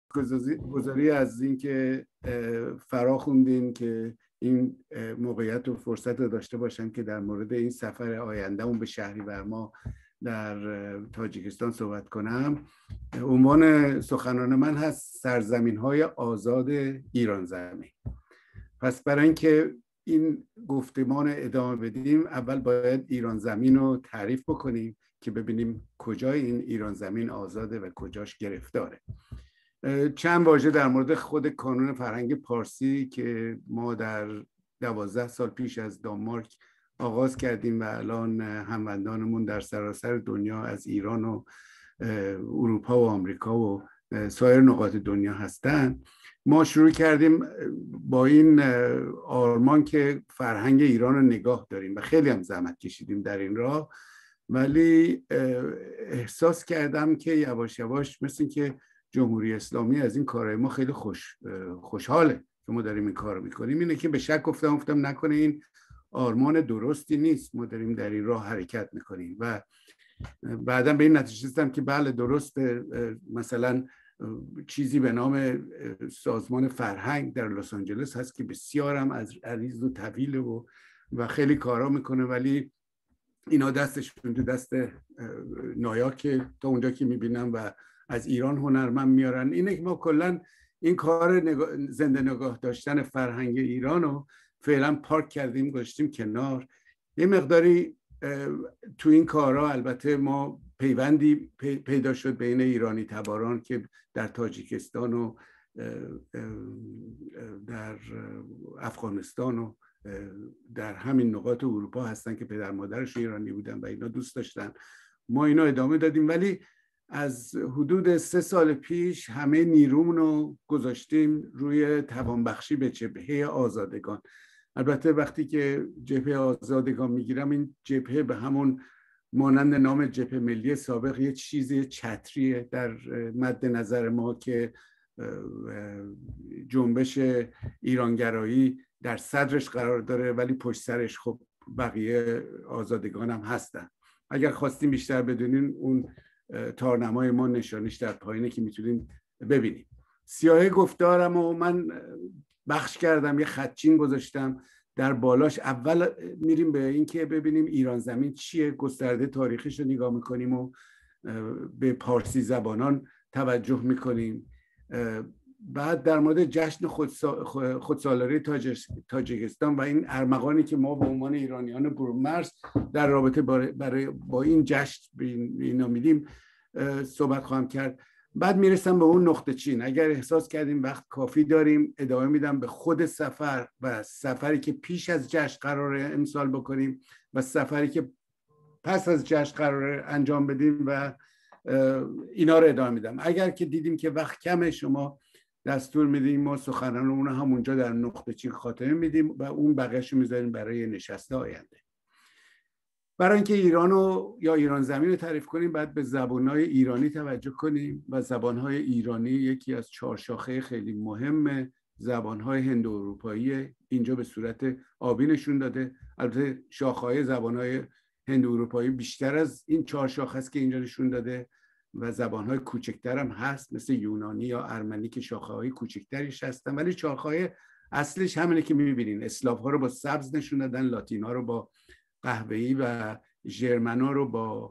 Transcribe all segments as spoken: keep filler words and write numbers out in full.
گذاری از اینکه فرا خوندین که این موقعیت و فرصت رو داشته باشم که در مورد این سفر آینده‌مون به شهریور ماه در تاجیکستان صحبت کنم. عنوان سخنران من هست سرزمین‌های آزاد ایران زمین. پس برای اینکه این گفتمان ادامه بدیم، اول باید ایران زمین رو تعریف بکنیم که ببینیم کجای این ایران زمین آزاده و کجاش گرفتاره. چند واژه در مورد خود کانون فرهنگ پارسی که ما در دوازده سال پیش از دانمارک آغاز کردیم و الان هموطنانمون در سراسر دنیا از ایران و اروپا و آمریکا و سایر نقاط دنیا هستن. ما شروع کردیم با این آرمان که فرهنگ ایران رو نگاه داریم و خیلی هم زحمت کشیدیم در این راه، ولی احساس کردم که یواش یواش مثل این که جمهوری اسلامی از این کارهای ما خیلی خوش خوشحاله که ما داریم این کار رو میکنیم. اینه که به شک گفتم گفتم نکنه این آرمان درستی نیست، ما داریم در این راه حرکت میکنیم. و بعدا به این نتیجه رسیدم که بله درسته، مثلا چیزی به نام سازمان فرهنگ در لس آنجلس هست که بسیار هم از عریض و طویل و و خیلی کارا میکنه، ولی اینا دستشون تو دست نایاک تا اونجا که میبینم و از ایران هنرمند میارن. اینه که ما کلا این کار نگاه، زنده نگاه داشتن فرهنگ ایران رو فعلا پارک کردیم، گذاشتیم کنار. یه مقداری تو این کارها البته ما پیوندی پیدا شد بین ایرانی تباران که در تاجیکستان و در افغانستان و در همین نقاط اروپا هستن که پدر مادرش ایرانی بودن و اینا دوست داشتن. ما اینا ادامه دادیم، ولی از حدود سه سال پیش همه نیرومون رو گذاشتیم روی توانبخشی به جبهه آزادگان. البته وقتی که جبهه آزادگان میگیرم، این جبهه به همون مانند نام جبهه ملی سابق یه چیزی چتریه در مد نظر ما که جنبش ایرانگرایی در صدرش قرار داره، ولی پشت سرش خب بقیه آزادگان هم هستن. اگر خواستیم بیشتر بدونین اون تارنمای ما نشانش در پایینه که میتونین ببینید. سیاهه گفتارم و من بخش کردم، یه خطچین گذاشتم در بالاش. اول میریم به این که ببینیم ایران زمین چیه، گسترده تاریخیش رو نگاه میکنیم و به پارسی زبانان توجه میکنیم. بعد در مورد جشن خودسالاری تاجیکستان و این ارمغانی که ما به عنوان ایرانیان برونمرز در رابطه برای با این جشن اینا میدیم صحبت خواهم کرد. بعد میرسم به اون نقطه چین. اگر احساس کردیم وقت کافی داریم، ادامه میدم به خود سفر و سفری که پیش از جشن قراره امسال بکنیم و سفری که پس از جشن قراره انجام بدیم و اینا رو ادامه میدم. اگر که دیدیم که وقت کمه، شما دستور میدیم، ما سخنرانمون همونجا در نقطه چین خاتمه میدیم و اون بقیه‌شو میذاریم برای نشست آینده. برای اینکه ایرانو یا ایران زمین رو تعریف کنیم، باید به زبان‌های ایرانی توجه کنیم و زبان‌های ایرانی یکی از چهار شاخه خیلی مهم زبان‌های هندو اروپایی اینجا به صورت آبی نشون داده. البته شاخه‌های زبان‌های هندو اروپایی بیشتر از این چهار شاخه است که اینجا نشون داده و زبان‌های کوچکتر هم هست مثل یونانی یا ارمنی که شاخه‌های کوچکتریش هستن، ولی شاخه‌های اصلش همینه که می‌بینین. اسلاف‌ها رو با سبز نشون دادن، لاتین‌ها رو با قهوه‌ای و ژرمنا رو با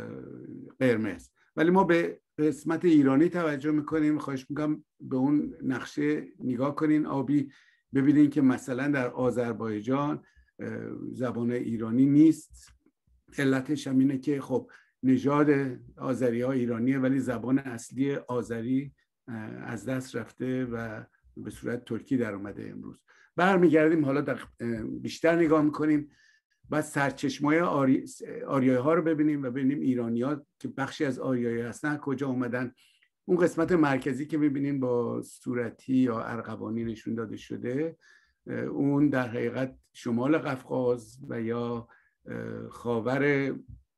قرمز. ولی ما به قسمت ایرانی توجه میکنیم. خواهش میکنم به اون نقشه نگاه کنین آبی، ببینین که مثلا در آذربایجان زبان ایرانی نیست. علتش هم اینه که خب نژاد آذری‌ها ایرانیه، ولی زبان اصلی آذری از دست رفته و به صورت ترکی در اومده. امروز برمیگردیم حالا در بیشتر نگاه میکنیم، بعد سرچشمه‌های آری... آریایی ها رو ببینیم و ببینیم ایرانی ها که بخشی از آریایی هستن کجا اومدن. اون قسمت مرکزی که میبینیم با صورتی یا ارغوانی نشون داده شده، اون در حقیقت شمال قفقاز و یا خاور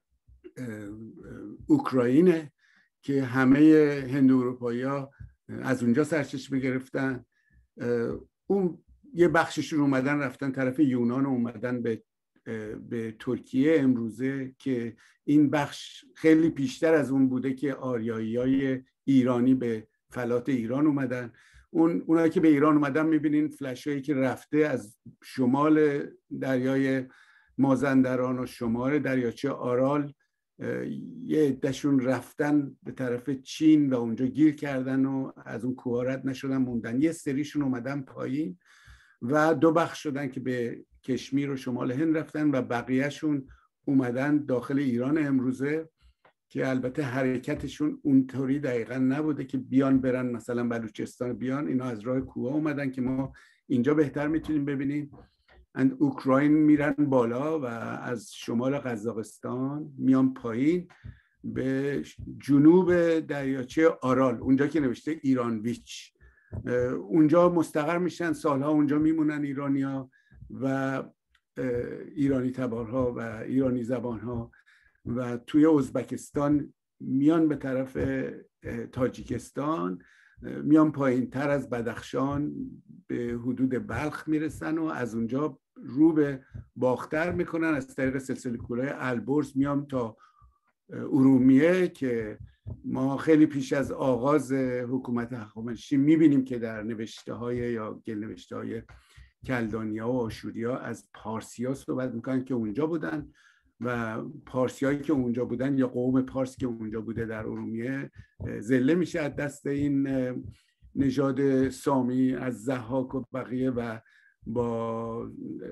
اوکراینه که همه هندو اروپایی ها از اونجا سرچشمه گرفتن. اون یه بخششون اومدن رفتن طرف یونان و اومدن به به ترکیه امروزه که این بخش خیلی پیشتر از اون بوده که آریایی‌های ایرانی به فلات ایران اومدن. اون اونایی که به ایران اومدن میبینین فلشایی که رفته از شمال دریای مازندران و شمال دریاچه آرال، یه عده‌شون رفتن به طرف چین و اونجا گیر کردن و از اون کوه رد نشدن موندن. یه سریشون اومدن پایین و دو بخش شدن که به کشمیر و شمال هند رفتن و بقیهشون اومدن داخل ایران امروزه، که البته حرکتشون اونطوری دقیقا نبوده که بیان برن مثلا بلوچستان بیان. اینا از راه کوه اومدن که ما اینجا بهتر میتونیم ببینیم. اند اوکراین میرن بالا و از شمال قزاقستان میان پایین به جنوب دریاچه آرال، اونجا که نوشته ایرانویچ، اونجا مستقر میشن، سالها اونجا میمونن ایرانیا و ایرانی تبارها و ایرانی زبانها، و توی ازبکستان میان به طرف تاجیکستان، میان پایین تر از بدخشان به حدود بلخ میرسن و از اونجا رو به باختر میکنن، از طریق سلسله کوههای البرز میان تا ارومیه که ما خیلی پیش از آغاز حکومت هخامنشی میبینیم که در نوشته های یا گل نوشته های کلدانیا و آشوریا از پارسیا صحبت میکنن که اونجا بودن، و پارسیایی که اونجا بودن یا قوم پارس که اونجا بوده در ارومیه ذله میشه از دست این نژاد سامی از ضحاک و بقیه، و با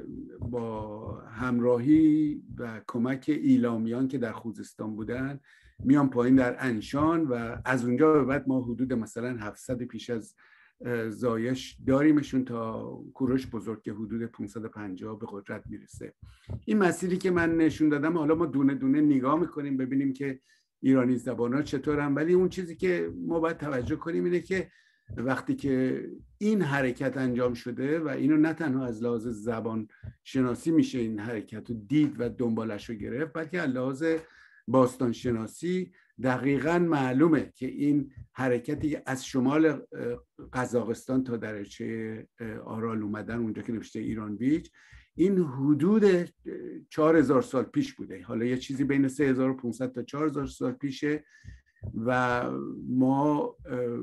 با همراهی و کمک ایلامیان که در خوزستان بودن میان پایین در انشان، و از اونجا به بعد ما حدود مثلا هفتصد پیش از زایش داریمشون تا کوروش بزرگ که حدود پانصد و پنجاه به قدرت میرسه. این مسیری که من نشون دادم، حالا ما دونه دونه نگاه میکنیم ببینیم که ایرانی زبان‌ها چطورن، ولی اون چیزی که ما باید توجه کنیم اینه که وقتی که این حرکت انجام شده و اینو نه تنها از لحاظ زبان شناسی میشه این حرکت رو دید و دنبالش رو گرفت، بلکه از لحاظ باستان شناسی دقیقاً معلومه که این حرکتی از شمال قزاقستان تا دریاچه آرال اومدن، اونجا که نوشته ایرانویچ، این حدود چهار هزار سال پیش بوده. حالا یه چیزی بین سه هزار و پانصد تا چهار هزار سال پیشه، و ما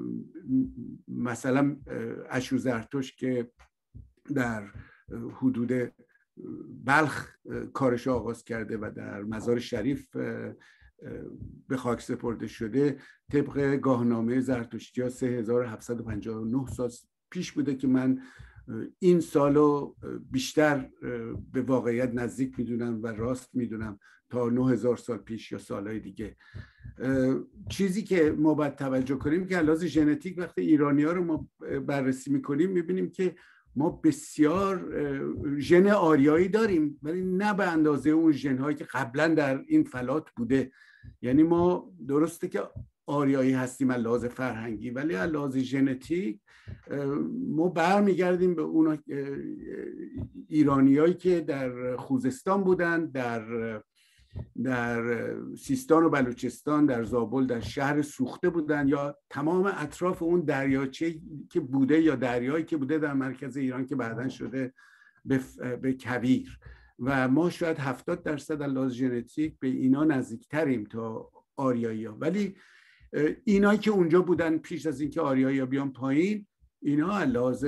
مثلا اشوزرتوش که در حدود بلخ کارش آغاز کرده و در مزار شریف به خاک سپرده شده، طبق گاهنامه زرتشتی‌ها سه هزار و هفتصد و پنجاه و نه سال پیش بوده که من این سالو بیشتر به واقعیت نزدیک میدونم و راست میدونم تا نه هزار سال پیش یا سالهای دیگه. چیزی که ما باید توجه کنیم که لحاظ ژنتیک وقتی ایرانی‌ها رو ما بررسی میکنیم میبینیم که ما بسیار ژن آریایی داریم، ولی نه به اندازه اون ژن‌هایی که قبلا در این فلات بوده. یعنی ما درسته که آریایی هستیم از لحاظ فرهنگی، ولی از لحاظ ژنتیک ما برمیگردیم به اون ایرانیایی که در خوزستان بودن، در در سیستان و بلوچستان، در زابل، در شهر سوخته بودن، یا تمام اطراف اون دریاچه که بوده یا دریایی که بوده در مرکز ایران که بعداً شده به, به کویر. و ما شاید هفتاد درصد از لحاظ ژنتیک به اینا نزدیکتریم تا آریایی ها، ولی اینایی که اونجا بودن پیش از اینکه آریایی ها بیان پایین، اینا از لحاظ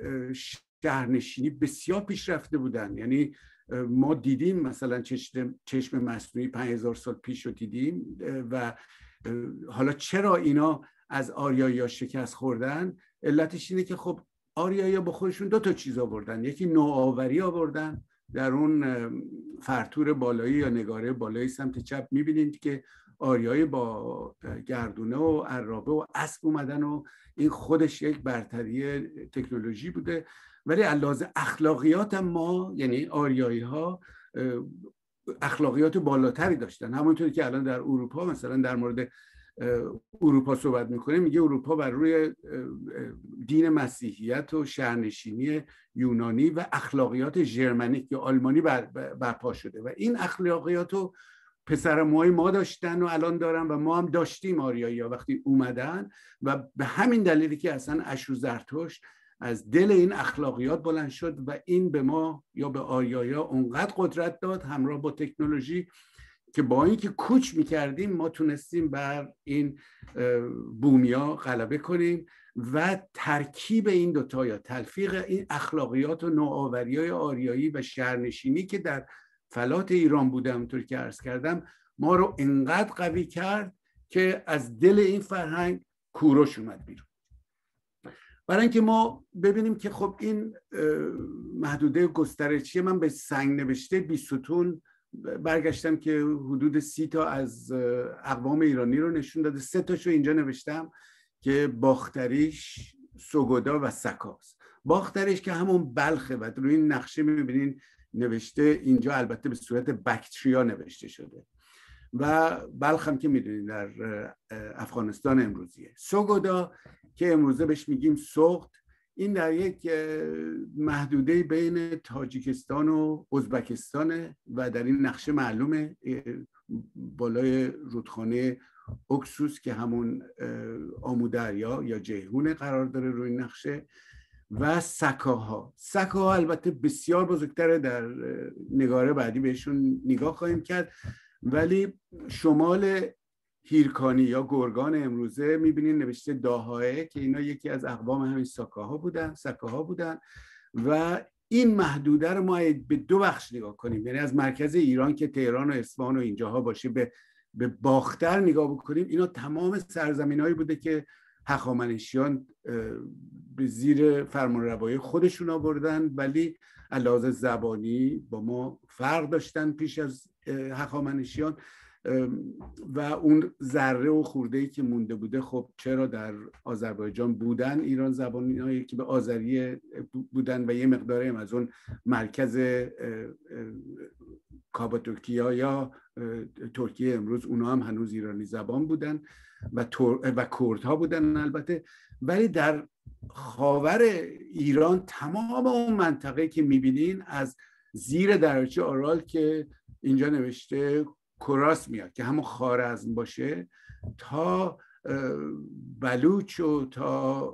شهرنشینی بسیار پیشرفته بودن. یعنی ما دیدیم مثلا چشم چشم مصنوعی پنج هزار سال پیش رو دیدیم، و حالا چرا اینا از آریایی ها شکست خوردن؟ علتش اینه که خب آریایی ها با خودشون دو تا چیز آوردن. یکی نوآوری آوردن، در اون فرتور بالایی یا نگاره بالایی سمت چپ میبینید که آریایی با گردونه و عرابه و اسب اومدن و این خودش یک برتری تکنولوژی بوده. ولی علاوه اخلاقیات ما، یعنی آریایی ها اخلاقیات بالاتری داشتن. همونطوری که الان در اروپا مثلا در مورد اروپا صحبت میکنه، میگه اروپا بر روی دین مسیحیت و شهرنشینی یونانی و اخلاقیات ژرمنیک یا آلمانی برپا شده، و این اخلاقیات رو پسر موهای ما داشتن و الان دارن و ما هم داشتیم آریایی ها وقتی اومدن. و به همین دلیلی که اصلا اشوزرتشت از دل این اخلاقیات بلند شد و این به ما یا به آریایی ها اونقدر قدرت داد همراه با تکنولوژی که با اینکه کوچ میکردیم ما تونستیم بر این بومیا غلبه کنیم و ترکیب این دوتا یا تلفیق این اخلاقیات و نوآوری‌های آریایی و شهرنشینی که در فلات ایران بوده، همونطور که عرض کردم، ما رو انقدر قوی کرد که از دل این فرهنگ کوروش اومد بیرون. برای اینکه ما ببینیم که خب این محدوده گسترشی، من به سنگ نوشته بیست ستون برگشتم که حدود سی تا از اقوام ایرانی رو نشون داده. سه تاشو اینجا نوشتم که باختریش، سوگودا و سکاست. باختریش که همون بلخه و روی این نقشه میبینین نوشته اینجا، البته به صورت بکتریا نوشته شده، و بلخ هم که میدونین در افغانستان امروزیه. سوگودا که امروزه بهش میگیم سوخت، این در یک محدوده بین تاجیکستان و ازبکستانه و در این نقشه معلومه بالای رودخانه اکسوس که همون آمودریا یا جیهون قرار داره روی نقشه، و سکاها. سکاها البته بسیار بزرگتره، در نگاره بعدی بهشون نگاه خواهیم کرد، ولی شمال هیرکانی یا گرگان امروزه میبینین نوشته داهایه که اینا یکی از اقوام همین سکاها بودن سکاها بودن و این محدوده رو ما به دو بخش نگاه کنیم، یعنی از مرکز ایران که تهران و اصفهان و اینجاها باشه به به باختر نگاه بکنیم. اینا تمام سرزمینایی بوده که هخامنشیان به زیر فرمانروایی خودشون آوردن، ولی علاوه زبانی با ما فرق داشتن پیش از هخامنشیان و اون ذره و خورده‌ای که مونده بوده خب چرا در آذربایجان بودن ایران زبانی‌هایی که به آذری بودن و یه مقداری هم از اون مرکز کاپادوکیا یا ترکیه امروز اونا هم هنوز ایرانی زبان بودن و و کردها بودن البته. ولی در خاور ایران تمام اون منطقه که میبینین از زیر دریاچه آرال که اینجا نوشته کراس میاد که همون خوارزم باشه تا بلوچ و تا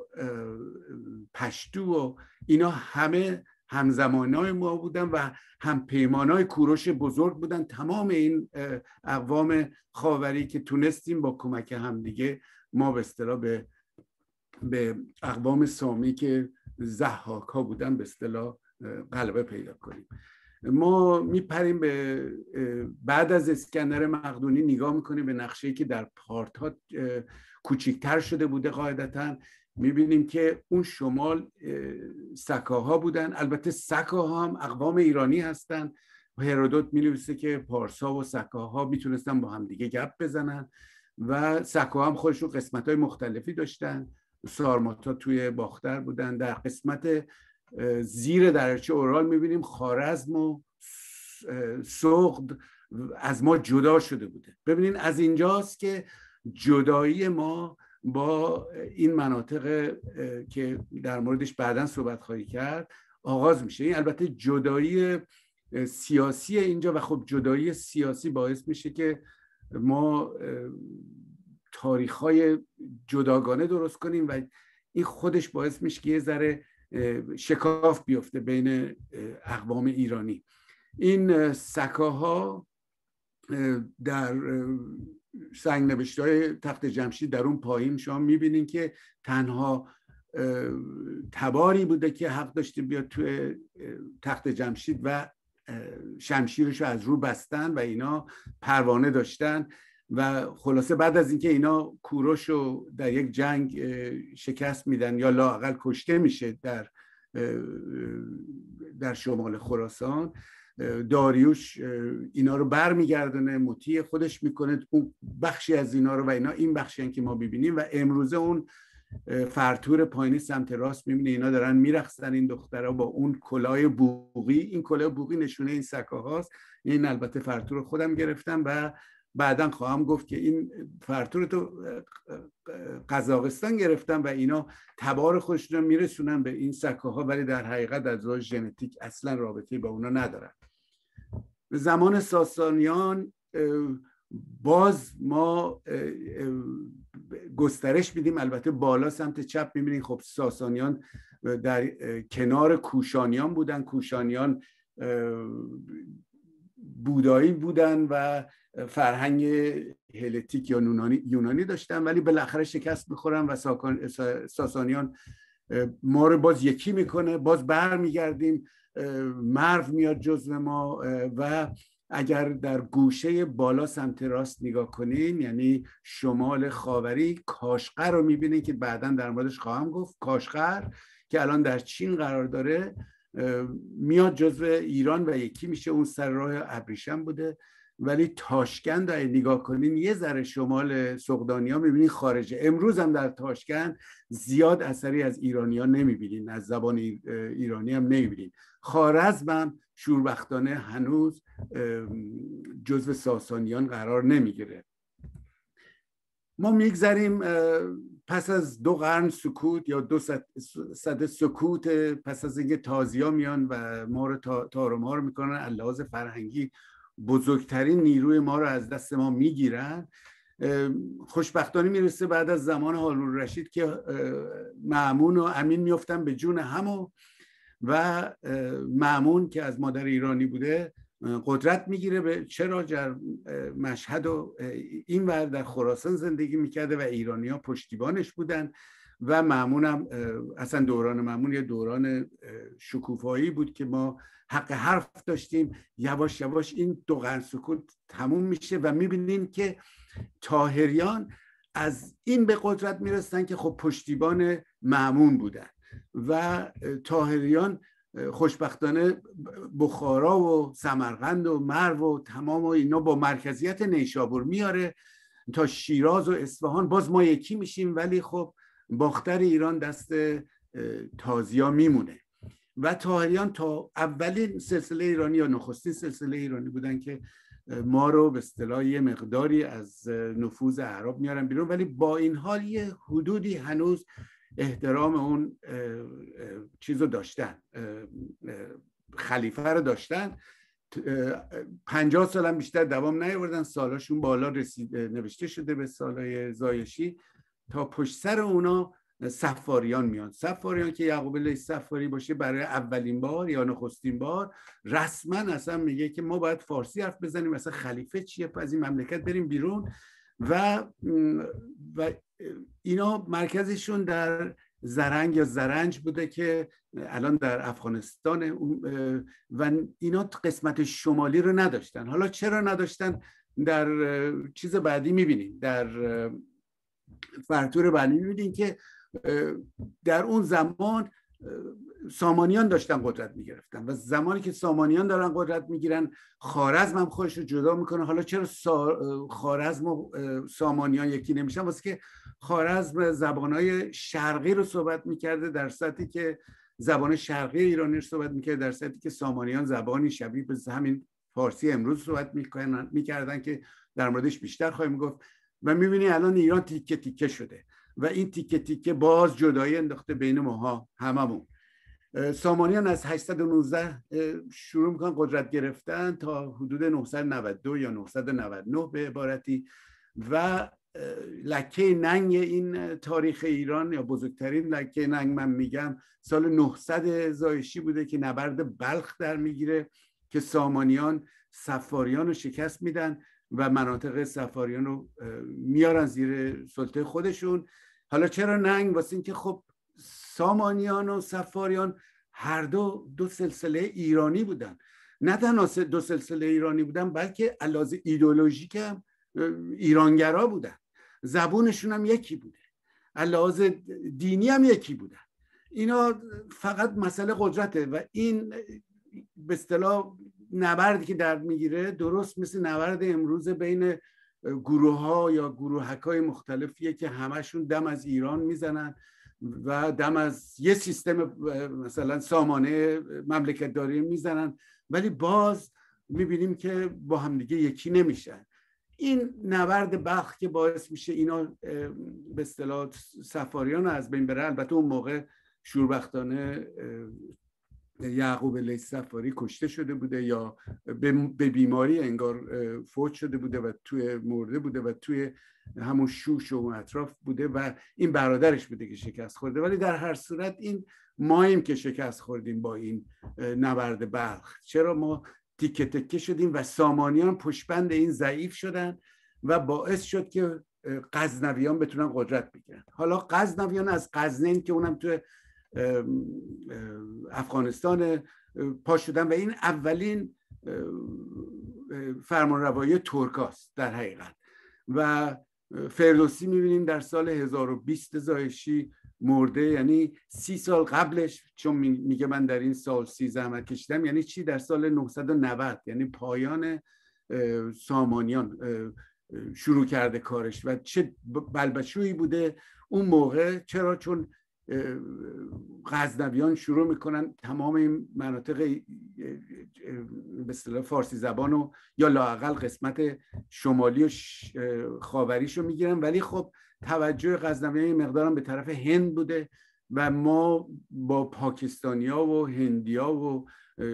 پشتو و اینا همه همزمانای ما بودن و هم پیمانای کوروش بزرگ بودن. تمام این اقوام خاوری که تونستیم با کمک همدیگه ما به اصطلاح به به اقوام سامی که ضحاک ها بودن به اصطلاح غلبه پیدا کنیم. ما میپریم به بعد از اسکندر مقدونی نگاه میکنیم به نقشه‌ای که در پارت‌ها کوچکتر شده بوده. قاعدتاً میبینیم که اون شمال سکاها بودن. البته سکاها هم اقوام ایرانی هستن. هرودوت می‌نویسه که پارسا و سکاها میتونستن با هم دیگه گپ بزنن و سکاها هم خودشون قسمت‌های مختلفی داشتن. سارماتا توی باختر بودن. در قسمت زیر دریاچه اورال میبینیم خوارزم و سغد از ما جدا شده بوده. ببینین از اینجاست که جدایی ما با این مناطق که در موردش بعداً صحبت خواهی کرد آغاز میشه. این البته جدایی سیاسی اینجا و خب جدایی سیاسی باعث میشه که ما تاریخ‌های جداگانه درست کنیم و این خودش باعث میشه که یه ذره شکاف بیفته بین اقوام ایرانی. این سکاها در سنگ نوشته‌های تخت جمشید در اون پایین شما میبینین که تنها تباری بوده که حق داشته بیاد توی تخت جمشید و شمشیرش رو از رو بستن و اینا پروانه داشتن و خلاصه بعد از اینکه اینا کوروش رو در یک جنگ شکست میدن یا لااقل کشته میشه در در شمال خراسان، داریوش اینا رو برمیگردونه مطیع خودش میکنه اون بخشی از اینا رو و اینا این بخشی هن که ما ببینیم و امروزه اون فرتور پایینی سمت راست میبینه اینا دارن میرقصن این دخترها با اون کلاه بوقی. این کلاه بوقی نشونه این سکاهاست. این البته فرتور خودم گرفتم و بعداً خواهم گفت که این فرتور تو قزاقستان گرفتم و اینا تبار خودشون رو میرسونن به این سکاها ولی در حقیقت از لحاظ ژنتیک اصلا رابطه‌ای با اونا ندارن. زمان ساسانیان باز ما گسترش میدیم. البته بالا سمت چپ میبینید خب ساسانیان در کنار کوشانیان بودن. کوشانیان بودایی بودن و فرهنگ هلتیک یا یونانی, یونانی داشتن، ولی بالاخره شکست میخورن و ساسانیان ما رو باز یکی میکنه، باز بر میگردیم، مرو میاد جزو ما. و اگر در گوشه بالا سمت راست نگاه کنین، یعنی شمال خاوری، کاشغر رو میبینین که بعداً در موردش خواهم گفت. کاشغر که الان در چین قرار داره میاد جزو ایران و یکی میشه. اون سر راه ابریشم بوده. ولی تاشکند رو نگاه کنین یه ذره شمال سغدانیا میبینین خارجه. امروز هم در تاشکند زیاد اثری از ایرانیان نمیبینین، از زبان ایرانی هم نمیبینین. خوارزم هم شوربختانه هنوز جزو ساسانیان قرار نمیگیره. ما میگذاریم پس از دو قرن سکوت یا دو صد سکوت، پس از اینکه تازیا میان و ما رو تار و مار میکنن، اللحاظ فرهنگی بزرگترین نیروی ما رو از دست ما میگیرن. خوشبختانه میرسه بعد از زمان هارون الرشید که مأمون و امین میفتن به جون همو و مأمون که از مادر ایرانی بوده قدرت میگیره. به چرا در مشهد و این ور در خراسان زندگی میکرده و ایرانی ها پشتیبانش بودن و مأمون هم اصلا دوران مأمون یه دوران شکوفایی بود که ما حق حرف داشتیم. یواش یواش این دو قرن سکوت تموم میشه و میبینین که طاهریان از این به قدرت میرسن که خب پشتیبان مأمون بودن و طاهریان خوشبختانه بخارا و سمرقند و مرو و تمام و اینا با مرکزیت نیشابور میاره تا شیراز و اصفهان. باز ما یکی میشیم، ولی خب باختر ایران دست تازیا میمونه و طاهریان تا اولین سلسله ایرانی یا نخستین سلسله ایرانی بودن که ما رو به اصطلاح یه مقداری از نفوذ اعراب میارن بیرون. ولی با این حال یه حدودی هنوز احترام اون چیزو داشتن، خلیفه رو داشتن. پنجاه سال هم بیشتر دوام نیاوردن، سالاشون بالا رسید، نوشته شده به سالهای زایشی. تا پشت سر اونا صفاریان میان. صفاریان که یعقوب لیث صفاری باشه برای اولین بار یا نخستین بار رسما اصلا میگه که ما باید فارسی حرف بزنیم، اصلا خلیفه چیه، از این مملکت بریم بیرون. و و اینا مرکزشون در زرنگ یا زرنج بوده که الان در افغانستان و اینا قسمت شمالی رو نداشتن. حالا چرا نداشتن در چیز بعدی میبینیم، در فرتور بعدی میبینیم که در اون زمان سامانیان داشتن قدرت میگرفتن و زمانی که سامانیان دارن قدرت میگیرن خوارزم هم خودش رو جدا میکنه. حالا چرا خوارزم و سامانیان یکی نمیشن؟ واسه که خوارزم زبانهای شرقی رو صحبت میکرده در سطحی که زبان شرقی ایرانی رو صحبت میکرده، در سطحی که سامانیان زبانی شبیه به همین فارسی امروز صحبت میکردن که در موردش بیشتر خواهیم گفت. و میبینی الان ایران تیکه تیکه شده و این تیکه تیکه باز جدایی انداخته بین ماها هممون. سامانیان از هشتصد و نوزده شروع میکنن قدرت گرفتن تا حدود نهصد و نود و دو یا نهصد و نود و نه به عبارتی. و لکه ننگ این تاریخ ایران یا بزرگترین لکه ننگ من میگم سال نهصد زایشی بوده که نبرد بلخ در میگیره که سامانیان صفاریان رو شکست میدن و مناطق صفاریان رو میارن زیر سلطه خودشون. حالا چرا ننگ؟ واسه این که خب سامانیان و صفاریان هر دو دو سلسله ایرانی بودن. نه تنها دو سلسله ایرانی بودن بلکه علاوه ایدئولوژیک هم ایرانگرا بودن. زبونشون هم یکی بوده، علاوه دینی هم یکی بودن. اینا فقط مسئله قدرته و این به اصطلاح نبردی که در میگیره درست مثل نبرد امروز بین گروه ها یا گروهک های مختلفیه که همشون دم از ایران میزنن و دم از یه سیستم مثلا سامانه مملکت داری میزنن، ولی باز میبینیم که با همدیگه یکی نمیشن. این نبرد بلخ که باعث میشه اینا به اصطلاح صفاریان از بین بره. البته اون موقع شوربختانه یعقوب لیث صفاری کشته شده بوده یا به بیماری انگار فوت شده بوده و توی مرده بوده و توی همون شوش و اطراف بوده و این برادرش بوده که شکست خورده. ولی در هر صورت این ماییم که شکست خوردیم با این نبرد بلخ. چرا؟ ما تیکه تکه شدیم و سامانیان پشتبند این ضعیف شدن و باعث شد که غزنویان بتونن قدرت بگیرن. حالا غزنویان از غزنین که اونم تو افغانستان پا شدن و این اولین فرمانروایی ترکاست در حقیقت. و فردوسی میبینیم در سال هزار و بیست زایشی مرده، یعنی سی سال قبلش، چون میگه من در این سال سی زحمت کشیدم، یعنی چی؟ در سال نهصد و نود، یعنی پایان سامانیان شروع کرده کارش. و چه بلبشویی بوده اون موقع. چرا؟ چون غزنویان شروع میکنن تمام این مناطق به اصطلاح فارسی زبانو یا لااقل قسمت شمالی و خاوریشو میگیرن، ولی خب توجه غزنویان مقدارم به طرف هند بوده و ما با پاکستانیا و هندیا و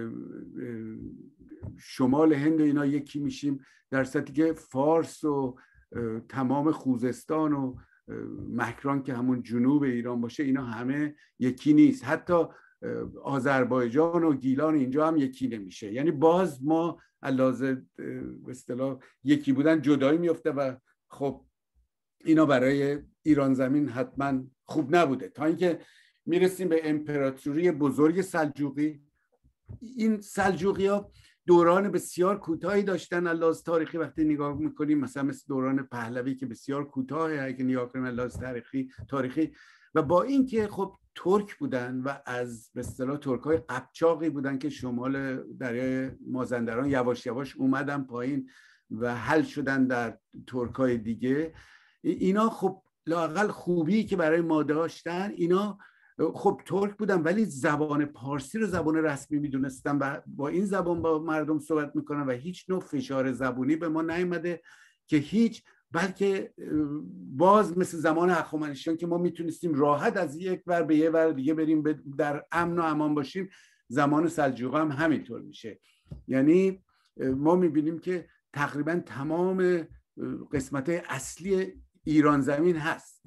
شمال هند و اینا یکی میشیم، در صورتی که فارس و تمام خوزستان و مکران که همون جنوب ایران باشه اینا همه یکی نیست. حتی آذربایجان و گیلان اینجا هم یکی نمیشه. یعنی باز ما علاوه به اصطلاح یکی بودن جدایی میفته و خب اینا برای ایران زمین حتما خوب نبوده. تا اینکه میرسیم به امپراتوری بزرگ سلجوقی. این سلجوقی ها دوران بسیار کوتاهی داشتن لحاظ تاریخی. وقتی نگاه میکنیم مثلا مثل دوران پهلوی که بسیار کوتاهه اگه نگاه کنیم لحاظ تاریخی تاریخی و با اینکه خب ترک بودن و از به اصطلاح ترکای قبچاقی بودن که شمال دریای مازندران یواش یواش اومدن پایین و حل شدن در ترکای دیگه. اینا خب لااقل خوبی که برای ما داشتن، اینا خب ترک بودن ولی زبان پارسی رو زبان رسمی میدونستن و با این زبان با مردم صحبت میکنن و هیچ نوع فشار زبونی به ما نیامده که هیچ، بلکه باز مثل زمان هخامنشیان که ما میتونستیم راحت از یک ور به یک ور دیگه بریم در امن و امان باشیم، زمان سلجوقی هم همینطور میشه. یعنی ما میبینیم که تقریبا تمام قسمت اصلی ایران زمین هست.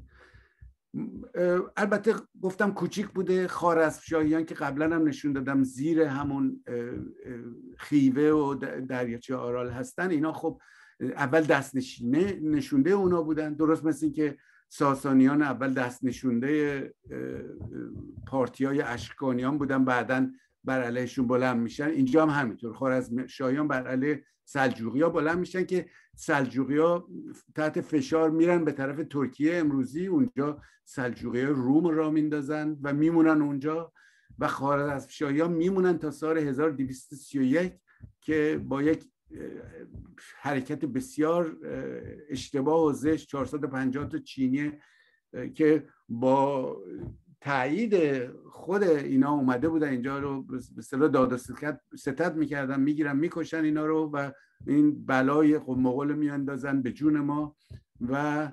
البته گفتم کوچیک بوده. خوارزمشاهیان که قبلا هم نشون دادم زیر همون خیوه و دریاچه آرال هستن، اینا خب اول دست نشینه نشونده اونا بودن، درست مثل این که ساسانیان اول دست نشونده پارتیای اشکانیان بودن بعدن بر علیهشون بلند میشن. اینجا هم همینطور خوارزمشاهیان بر علیه سلجوقی‌ها بلند میشن که سلجوقی‌ها تحت فشار میرن به طرف ترکیه امروزی، اونجا سلجوقی‌ها روم را میندازن و میمونن اونجا و خوارزمشاهیان میمونن تا سال هزار و دویست و سی و یک که با یک حرکت بسیار اشتباه و زشت چهارصد و پنجاه تا چینی که با تایید خود اینا اومده بودن اینجا رو به اصطلاح داد و ستد میکردن، میگیرن میکشن اینا رو و این بلای خب مغول میاندازن به جون ما. و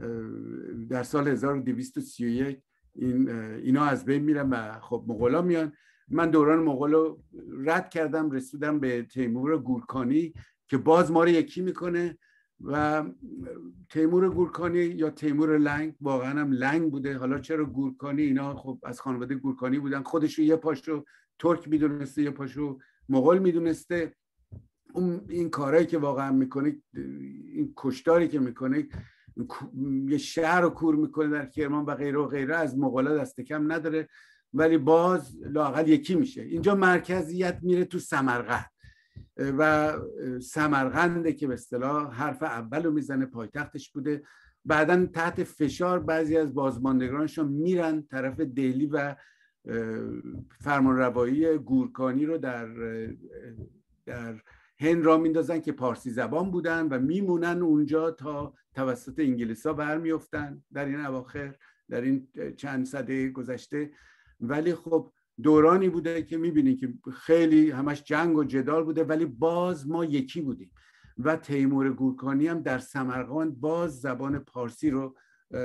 در سال هزار و دویست و سی و یک این اینا از بین میرن و خب مغولا میان. من دوران مغول رو رد کردم، رسیدم به تیمور گورکانی که باز ما رو یکی میکنه و تیمور گورکانی یا تیمور لنگ، واقعا هم لنگ بوده. حالا چرا گورکانی؟ اینا خب از خانواده گورکانی بودن، خودشو یه پاشو ترک میدونسته یه پاشو مغول میدونسته. اون این کارهایی که واقعا میکنه، این کشتاری که میکنه، یه شهر رو کور میکنه در کرمان و غیره و غیره، از مغولا دست کم نداره ولی باز لااقل یکی میشه. اینجا مرکزیت میره تو سمرقند و سمرقنده که به اصطلاح حرف اولو میزنه، پایتختش بوده. بعدن تحت فشار بعضی از بازماندگانشون میرن طرف دهلی و فرمانروایی گورکانی رو در در هند را میندازن که پارسی زبان بودن و میمونن اونجا تا توسط انگلیسا برمیافتن در این اواخر، در این چند سده گذشته. ولی خب دورانی بوده که میبینید که خیلی همش جنگ و جدال بوده ولی باز ما یکی بودیم و تیمور گورکانی هم در سمرقند باز زبان پارسی رو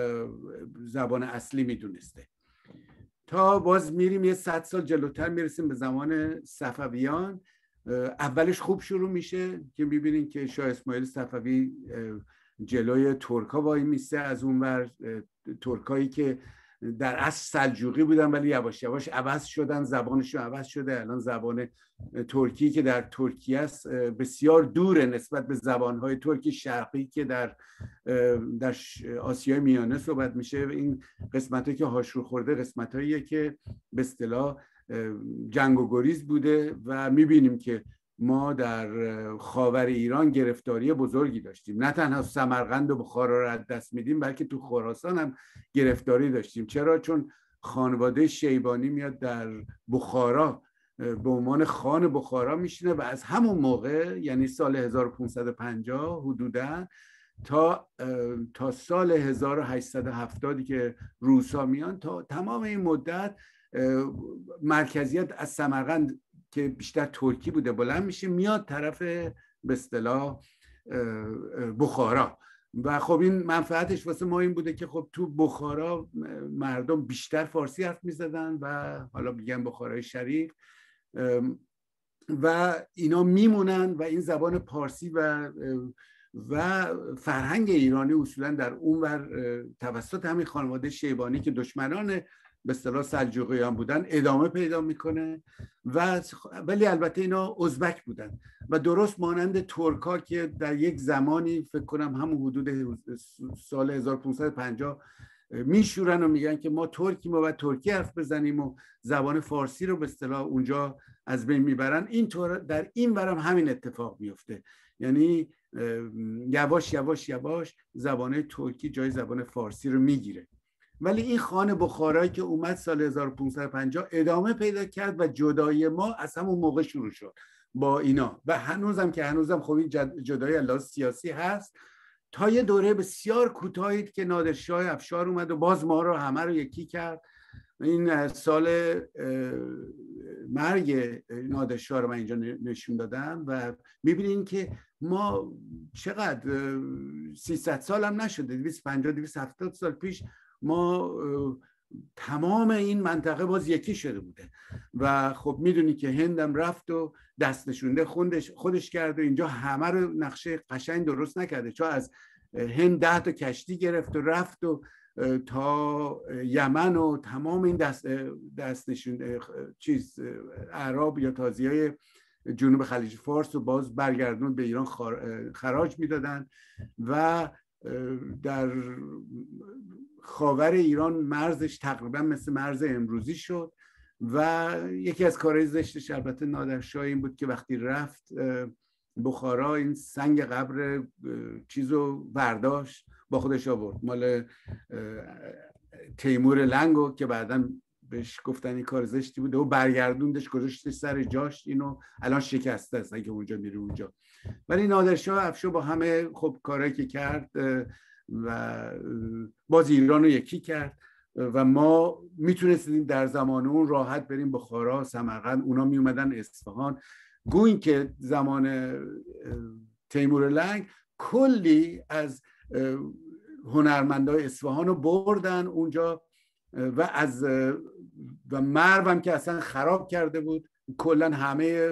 زبان اصلی میدونسته. تا باز میریم یه صد سال جلوتر میرسیم به زمان صفویان. اولش خوب شروع میشه که میبینید که شاه اسماعیل صفوی جلوی ترکا وای میسته، از اونور ترکایی که در اصل سلجوقی بودن ولی یواش یواش عوض شدن، زبانشون عوض شده. الان زبان ترکی که در ترکیه است بسیار دوره نسبت به زبانهای ترکی شرقی که در در آسیای میانه صحبت میشه. این قسمتایی که هاشو خورده قسمتاییه که به اصطلاح جنگ و گریز بوده و میبینیم که ما در خاور ایران گرفتاری بزرگی داشتیم. نه تنها سمرقند و بخارا رو از دست میدیم بلکه تو خراسان هم گرفتاری داشتیم. چرا؟ چون خانواده شیبانی میاد در بخارا به عنوان خان بخارا میشینه و از همون موقع یعنی سال هزار و پانصد و پنجاه حدوداً تا تا سال هزار و هشتصد و هفتاد که روسا میان، تا تمام این مدت مرکزیت از سمرقند که بیشتر ترکی بوده بلند میشه میاد طرف به اصطلاح بخارا. و خب این منفعتش واسه ما این بوده که خب تو بخارا مردم بیشتر فارسی حرف میزدن و حالا میگن بخارای شریف و اینا میمونن و این زبان پارسی و و فرهنگ ایرانی اصولا در اون ور توسط همین خانواده شیبانی که دشمنان به اصطلاح سلجوقیان بودن ادامه پیدا میکنه. و ولی البته اینا ازبک بودن و درست مانند ترکا که در یک زمانی فکر کنم همون حدود سال هزار و پانصد و پنجاه میشورن و میگن که ما ترکیم و باید ترکی حرف بزنیم و زبان فارسی رو به اصطلاح اونجا از بین میبرن. اینطور در این ورم همین اتفاق میفته، یعنی یواش یواش یواش زبان ترکی جای زبان فارسی رو میگیره. ولی این خان بخارایی که اومد سال هزار و پانصد و پنجاه ادامه پیدا کرد و جدایی ما از همون موقع شروع شد با اینا و هنوزم که هنوزم خب این جدایی لحاظ سیاسی هست تا یه دوره بسیار کوتاهی که نادرشاه افشار اومد و باز ما رو همه رو یکی کرد. این سال مرگ نادرشاه رو من اینجا نشون دادم و میبینین که ما چقدر سیصد سال هم نشده، دویست و پنجاه دویست و هفتاد سال پیش ما تمام این منطقه باز یکی شده بوده و خب میدونی که هندم رفت و دست نشونده خودش خودش کرد و اینجا همه رو نقشه قشنگ درست نکرده، چون از هند ده تا کشتی گرفت و رفت و تا یمن و تمام این دست دست نشونده چیز اعراب یا تازیای جنوب خلیج فارس و باز برگردون به ایران خراج میدادن و در خاور ایران مرزش تقریبا مثل مرز امروزی شد. و یکی از کارهای زشتش البته نادرشاه این بود که وقتی رفت بخارا این سنگ قبر چیزو برداشت با خودش آورد، مال تیمور لنگو که بعداً بهش گفتن این کار زشتی بوده و برگردوندش گذاشتش سر جاش، اینو الان شکسته است اگه اونجا میره اونجا. ولی نادرشاه افشار با همه خب کارهایی که کرد و باز ایران رو یکی کرد و ما میتونستیم در زمان اون راحت بریم بخارا، سمرقند، اونا میومدن اصفهان. گوین که زمان تیمور لنگ کلی از هنرمندای اصفهان رو بردن اونجا و از و مرو هم که اصلا خراب کرده بود، کلا همه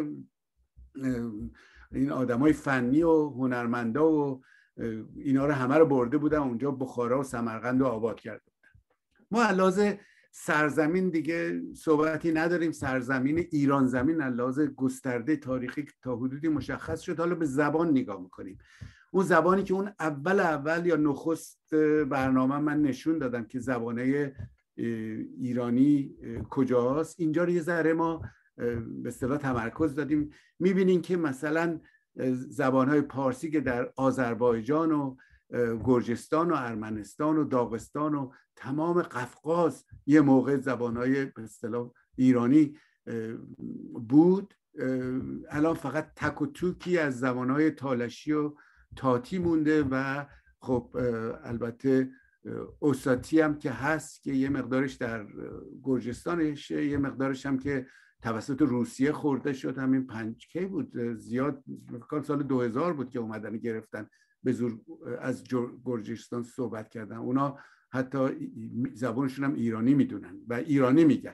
این آدمای فنی و هنرمندا و اینا رو همه رو برده بودن اونجا بخارا و سمرقند رو آباد کرده بودن. ما علاوه سرزمین دیگه صحبتی نداریم، سرزمین ایران زمین علاوه گسترده تاریخی تا حدودی مشخص شد. حالا به زبان نگاه میکنیم، اون زبانی که اون اول اول یا نخست برنامه من نشون دادم که زبانه ایرانی کجاست، اینجا رو یه ذره ما به اصطلاح تمرکز دادیم. میبینین که مثلا زبانهای پارسی که در آذربایجان و گرجستان و ارمنستان و داغستان و تمام قفقاز یه موقع زبانهای به اصطلاح ایرانی بود، الان فقط تک و توکی از زبانهای تالشی و تاتی مونده و خب البته اوساتی هم که هست که یه مقدارش در گرجستانشه، یه مقدارش هم که توسط روسیه خورده شد. همین پنج کی بود زیاد فکر سال دو هزار بود که اومدن گرفتن به زور از گرجستان صحبت کردن. اونا حتی زبانشون هم ایرانی میدونن و ایرانی میگن.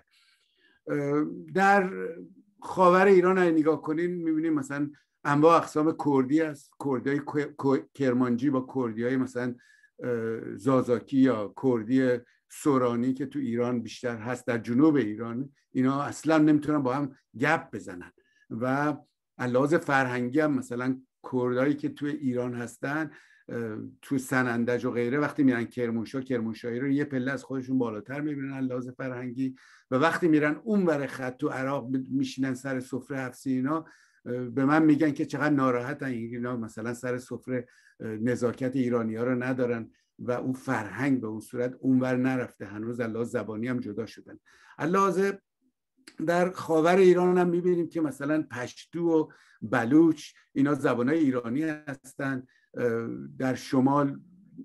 در خاور ایران اگه نگاه کنین میبینیم مثلا انواع اقسام کردی هست، کردی کرمانجی با کردی های مثلا زازاکی یا کردی سورانی که تو ایران بیشتر هست، در جنوب ایران، اینا اصلا نمیتونن با هم گپ بزنن. و لحاظ فرهنگی هم مثلا کردایی که تو ایران هستن، تو سنندج و غیره، وقتی میرن کرمانشاه، کرمانشاهی رو یه پله از خودشون بالاتر میبینن لحاظ فرهنگی، و وقتی میرن اون ور خط تو عراق میشینن سر سفره حفصی، اینا به من میگن که چقدر ناراحتن اینا مثلا سر سفره نزاکت ایرانی ها رو ندارن و اون فرهنگ به اون صورت اونور نرفته، هنوز لحاظ زبانی هم جدا شدن. لحاظ در خاور ایران هم میبینیم که مثلا پشتو و بلوچ اینا زبانهای ایرانی هستن، در شمال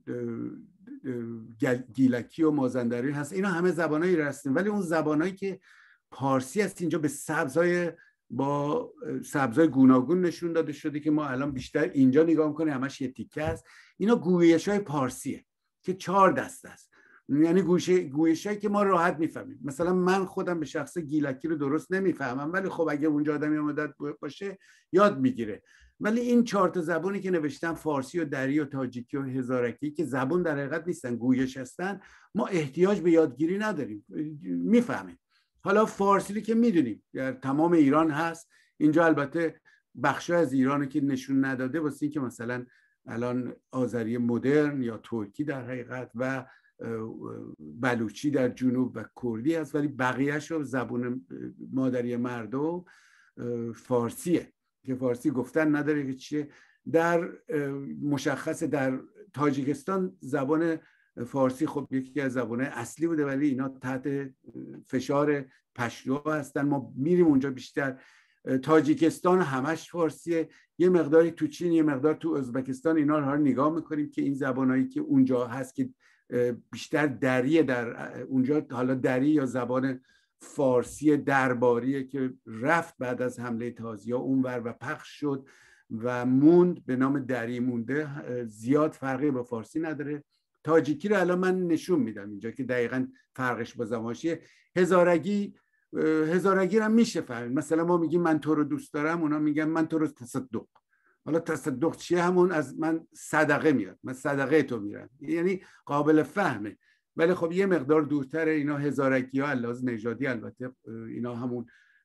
گیلکی و مازندرانی هست، اینا همه زبانهایی هستن، ولی اون زبانهایی که پارسی هست اینجا به سبزهای با سبزهای گوناگون نشون داده شده که ما الان بیشتر اینجا نگاه میکنیم همش یه تیکه است. اینا گویش‌های پارسیه که چهار دسته است، یعنی گویش‌هایی که ما راحت میفهمیم. مثلا من خودم به شخص گیلکی رو درست نمیفهمم، ولی خب اگه اونجا آدمی مدت باشه یاد میگیره. ولی این چهار تا زبانی که نوشتن، فارسی و دری و تاجیکی و هزارکی، که زبان در حقیقت نیستن، گویش هستن، ما احتیاج به یادگیری نداریم، میفهمیم. حالا فارسی که میدونیم در تمام ایران هست، اینجا البته بخشی از ایران که نشون نداده، واسه این که مثلا الان آذری مدرن یا ترکی در حقیقت و بلوچی در جنوب و کردی هست، ولی بقیه‌اش رو زبان مادری مردم فارسیه که فارسی گفتن نداره که چیه. در مشخص در تاجیکستان زبان فارسی خب یکی از زبان‌های اصلی بوده، ولی اینا تحت فشار پشتو هستن، ما میریم اونجا بیشتر. تاجیکستان همش فارسیه، یه مقداری تو چین، یه مقدار تو ازبکستان، اینا رو نگاه میکنیم که این زبانایی که اونجا هست که بیشتر دریه در اونجا، حالا دری یا زبان فارسی درباریه که رفت بعد از حمله تازی‌ها اونور و پخش شد و موند به نام دری مونده، زیاد فرقی با فارسی نداره. تاجیکی رو الان من نشون میدم اینجا که دقیقاً فرقش با زمانشیه. هزارگی هزارگی رو میشه فهمید، مثلا ما میگیم من تو رو دوست دارم، اونا میگن من تو رو تصدق. حالا تصدق چیه؟ همون از من صدقه میاد، من صدقه تو میرم، یعنی قابل فهمه. ولی خب یه مقدار دورتره. اینا هزارگی ها لحاظ نژادی البته اینا همون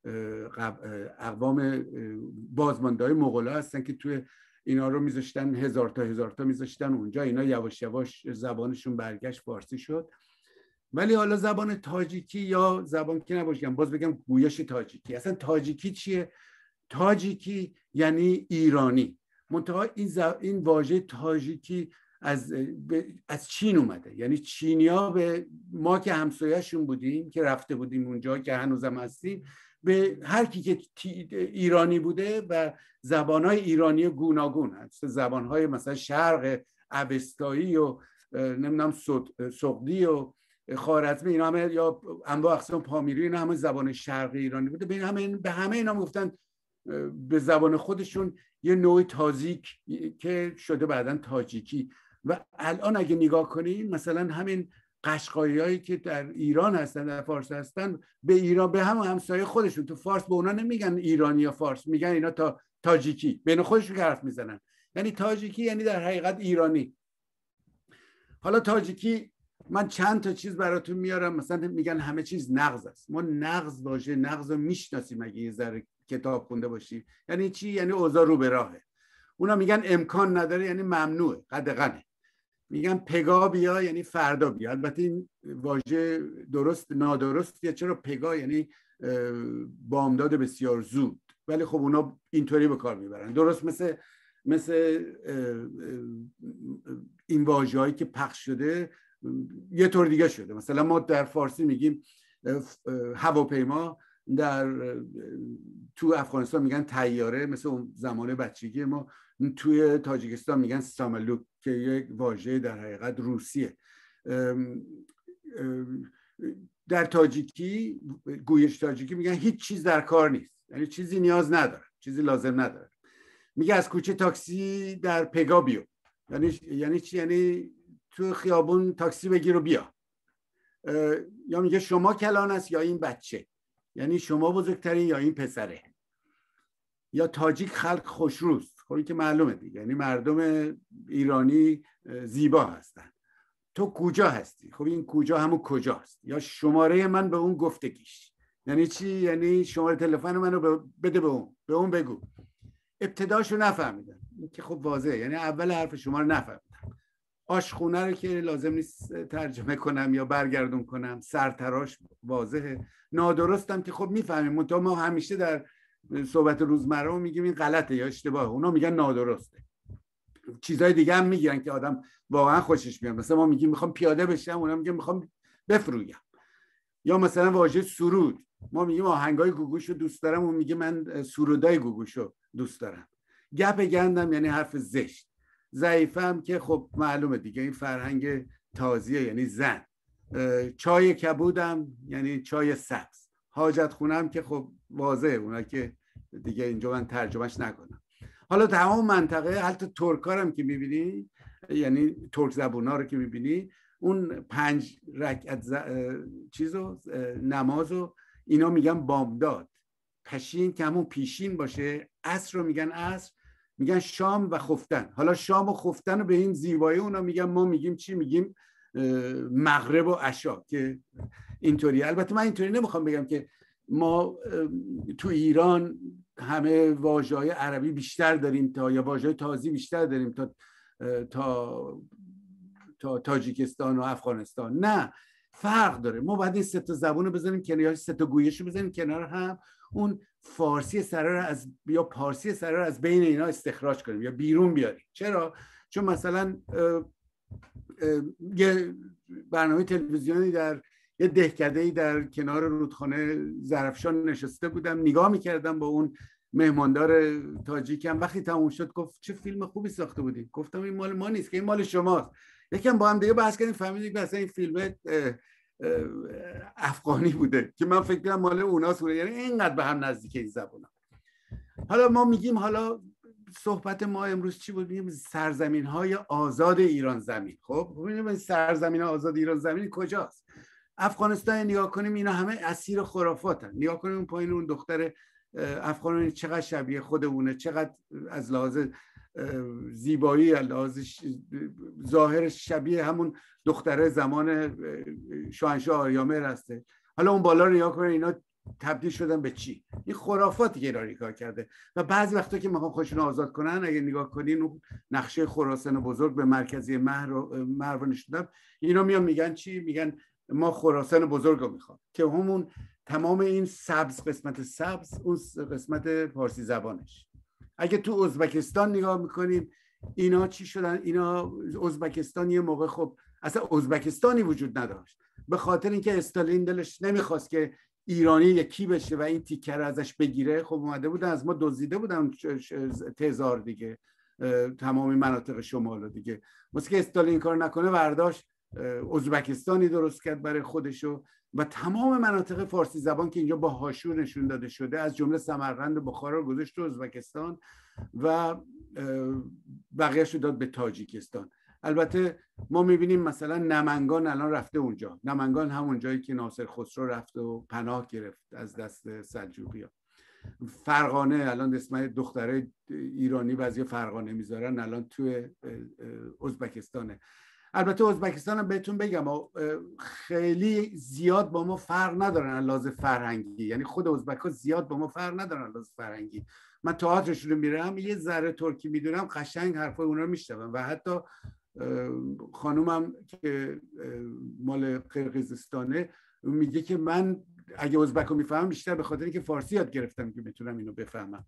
اقوام بازماندهای مغولا هستن که توی اینا رو میذاشتن، هزار تا هزار تا میذاشتن اونجا، اینا یواش یواش زبانشون برگشت فارسی شد. ولی حالا زبان تاجیکی یا زبان که نباشم باز بگم گویش تاجیکی، اصلا تاجیکی چیه؟ تاجیکی یعنی ایرانی. منتها این زب... این واژه تاجیکی از ب... از چین اومده، یعنی چینیا به ما که همسایه‌شون بودیم، که رفته بودیم اونجا، که هنوزم هستیم، به هر کی که تی... ایرانی بوده و زبان‌های ایرانی گوناگون هست، زبان‌های مثلا شرق اوستایی و نمیدونم سغدی و خوارزمی، اینا همه یا انواع اقسام پامیری، اینا همه زبان شرقی ایرانی بوده. به همه به همه اینا گفتن به زبان خودشون یه نوع تازیک که شده بعداً تاجیکی. و الان اگه نگاه کنیم مثلا همین قشقاییایی که در ایران هستن، در فارس هستن، به ایران به هم همسایه خودشون تو فارس به اونا نمیگن ایرانی یا فارس، میگن اینا تا تاجیکی، بین خودشون حرف میزنن. یعنی تاجیکی یعنی در حقیقت ایرانی. حالا تاجیکی من چند تا چیز براتون میارم. مثلا میگن همه چیز نغز است. ما نغز واژه نغز رو میشناسیم اگه یه ذره کتاب خونده باشیم. یعنی چی؟ یعنی اوضاع رو به راهه. اونا میگن امکان نداره، یعنی ممنوعه، قدغنه. میگن پگاه بیا یعنی فردا بیا. البته این واژه درست نادرستیه. چرا پگاه یعنی بامداد بسیار زود، ولی خب اونا اینطوری به کار میبرن، درست مثل مثل این واژه‌هایی که پخش شده یه طور دیگه شده. مثلا ما در فارسی میگیم هواپیما، در تو افغانستان میگن طیاره، مثل اون زمان بچگی ما. توی تاجیکستان میگن ساملوک که یک واژه در حقیقت روسیه. در تاجیکی، گویش تاجیکی، میگن هیچ چیز در کار نیست، یعنی چیزی نیاز نداره، چیزی لازم نداره. میگه از کوچه تاکسی در پگاه بیو، یعنی یعنی چی؟ یعنی تو خیابون تاکسی بگیر و بیا. یا میگه شما کلان است یا این بچه، یعنی شما بزرگترین یا این پسره. یا تاجیک خلق خوشروست، خب این که معلومه دیگه، یعنی مردم ایرانی زیبا هستن. تو کجا هستی؟ خب این کجا همون کجاست، یا شماره من به اون گفتگیش. یعنی چی؟ یعنی شماره تلفن منو بده به اون، به اون بگو. ابتداشو نفهمیدم، این که خب واضحه، یعنی اول حرف شما رو نفهمیدم. آشخونه رو که لازم نیست ترجمه کنم یا برگردون کنم، سرتراش واضحه. نادرستم که خب میفهمیم، منتها ما همیشه در صحبت روزمره میگیم این غلطه یا اشتباهه، اونا میگن نادرسته. چیزای دیگه هم میگن که آدم واقعا خوشش میاد، مثلا ما میگیم میخوام پیاده بشم، اونا میگن میخوام بفرویم. یا مثلا واژه سرود، ما میگیم آهنگای گوگوشو دوست دارم، اون میگه من سرودای گوگوشو دوست دارم. گپ گندم یعنی حرف زشت. ضعیفم که خب معلومه دیگه، این فرهنگ تازیه یعنی زن. چای کبودم یعنی چای سبز. حاجت خونم که خب واضحه، اونا که دیگه اینجا من ترجمهش نکنم. حالا تمام منطقه، حتی ترکارم که میبینی، یعنی ترک زبونا رو که میبینی، اون پنج رکعت ز... چیزو نمازو اینا میگن بامداد. پشین که همون پیشین باشه، عصر رو میگن عصر، میگن شام و خفتن. حالا شام و خفتن رو به این زیبایی اونا میگن، ما میگیم چی؟ میگیم مغرب و عشا که اینطوری. البته من اینطوری نمیخوام بگم که ما تو ایران همه واژه‌های عربی بیشتر داریم تا، یا واژه‌های تازی بیشتر داریم تا تا تا تاجیکستان و افغانستان. نه، فرق داره. ما باید این سه تا زبون رو بزنیم کنار، یا سه تا گویش رو بزنیم کنار هم، اون فارسی سره رو از یا پارسی سره رو از بین اینا استخراج کنیم یا بیرون بیاریم. چرا؟ چون مثلا اه اه یه برنامه تلویزیونی در یه دهکده‌ای در کنار رودخانه زرفشان نشسته بودم، نگاه میکردم با اون مهماندار تاجیکم. وقتی تموم شد گفت چه فیلم خوبی ساخته بودی. گفتم این مال ما نیست که، این مال شماست. یکم با هم دیگه بحث کردیم، فهمیدیم که اصلا این فیلم افغانی بوده که من فکر کنم مال اوناست بوده. یعنی اینقدر به هم نزدیکه این زبونا. حالا ما میگیم، حالا صحبت ما امروز چی بود؟ میگیم سرزمین‌های آزاد ایران زمین. خب ببینیم این سرزمین آزاد ایران زمین کجاست؟ افغانستان نگاه کنیم، اینا همه اسیر خرافاتن. نگاه کنیم اون پایین اون دختر افغان چقدر شبیه خودمونه، چقدر از لحاظ زیبایی، از لحاظ ظاهرش شبیه همون دختره زمان شاهنشاه آریامهر هسته. حالا اون بالا رو نگاه کنیم، اینا تبدیل شدن به چی؟ این خرافاتی که ایران کار کرده. و بعضی وقتا که میخوان خودشون آزاد کنن، اگه نگاه کنین اون نقشه خراسان بزرگ به مرکزی مهر رو مرو نشوندن، اینا میان میگن چی؟ میگن ما خراسان بزرگ رو میخوام، که همون تمام این سبز، قسمت سبز اون قسمت پارسی زبانش. اگه تو ازبکستان نگاه میکنیم، اینا چی شدن؟ اینا ازبکستان یه موقع خب اصلا ازبکستانی وجود نداشت، به خاطر اینکه استالین دلش نمیخواست که ایرانی یکی بشه و این تیکه رو ازش بگیره. خب اومده بودن از ما دزدیده بودن تزار دیگه، تمام مناطق شمال دیگه. واسه که استالین کار نکنه، برداشت ازبکستانی درست کرد برای خودشو و تمام مناطق فارسی زبان که اینجا با حاشیه نشون داده شده، از جمله سمرقند و بخارا رو گذاشت تو ازبکستان و بقیه‌شو داد به تاجیکستان. البته ما میبینیم مثلا نمنگان الان رفته اونجا. نمنگان همون جایی که ناصر خسرو رفت و پناه گرفت از دست سلجوقی‌ها. فرغانه الان اسم دختره ایرانی بعضی فرغانه میذارن، الان توی ازبکستانه. البته ازبکستان هم بهتون بگم خیلی زیاد با ما فرق ندارن از لحاظ فرهنگی، یعنی خود ازبک‌ها زیاد با ما فرق ندارن از لحاظ فرهنگی. من تئاترشون رو میرم، یه ذره ترکی میدونم، قشنگ حرفای اونا رو میشنوم. و حتی خانومم که مال قرقیزستانه میگه که من اگه ازبکو میفهمم بیشتر به خاطر اینکه فارسی یاد گرفتم که بتونم اینو بفهمم.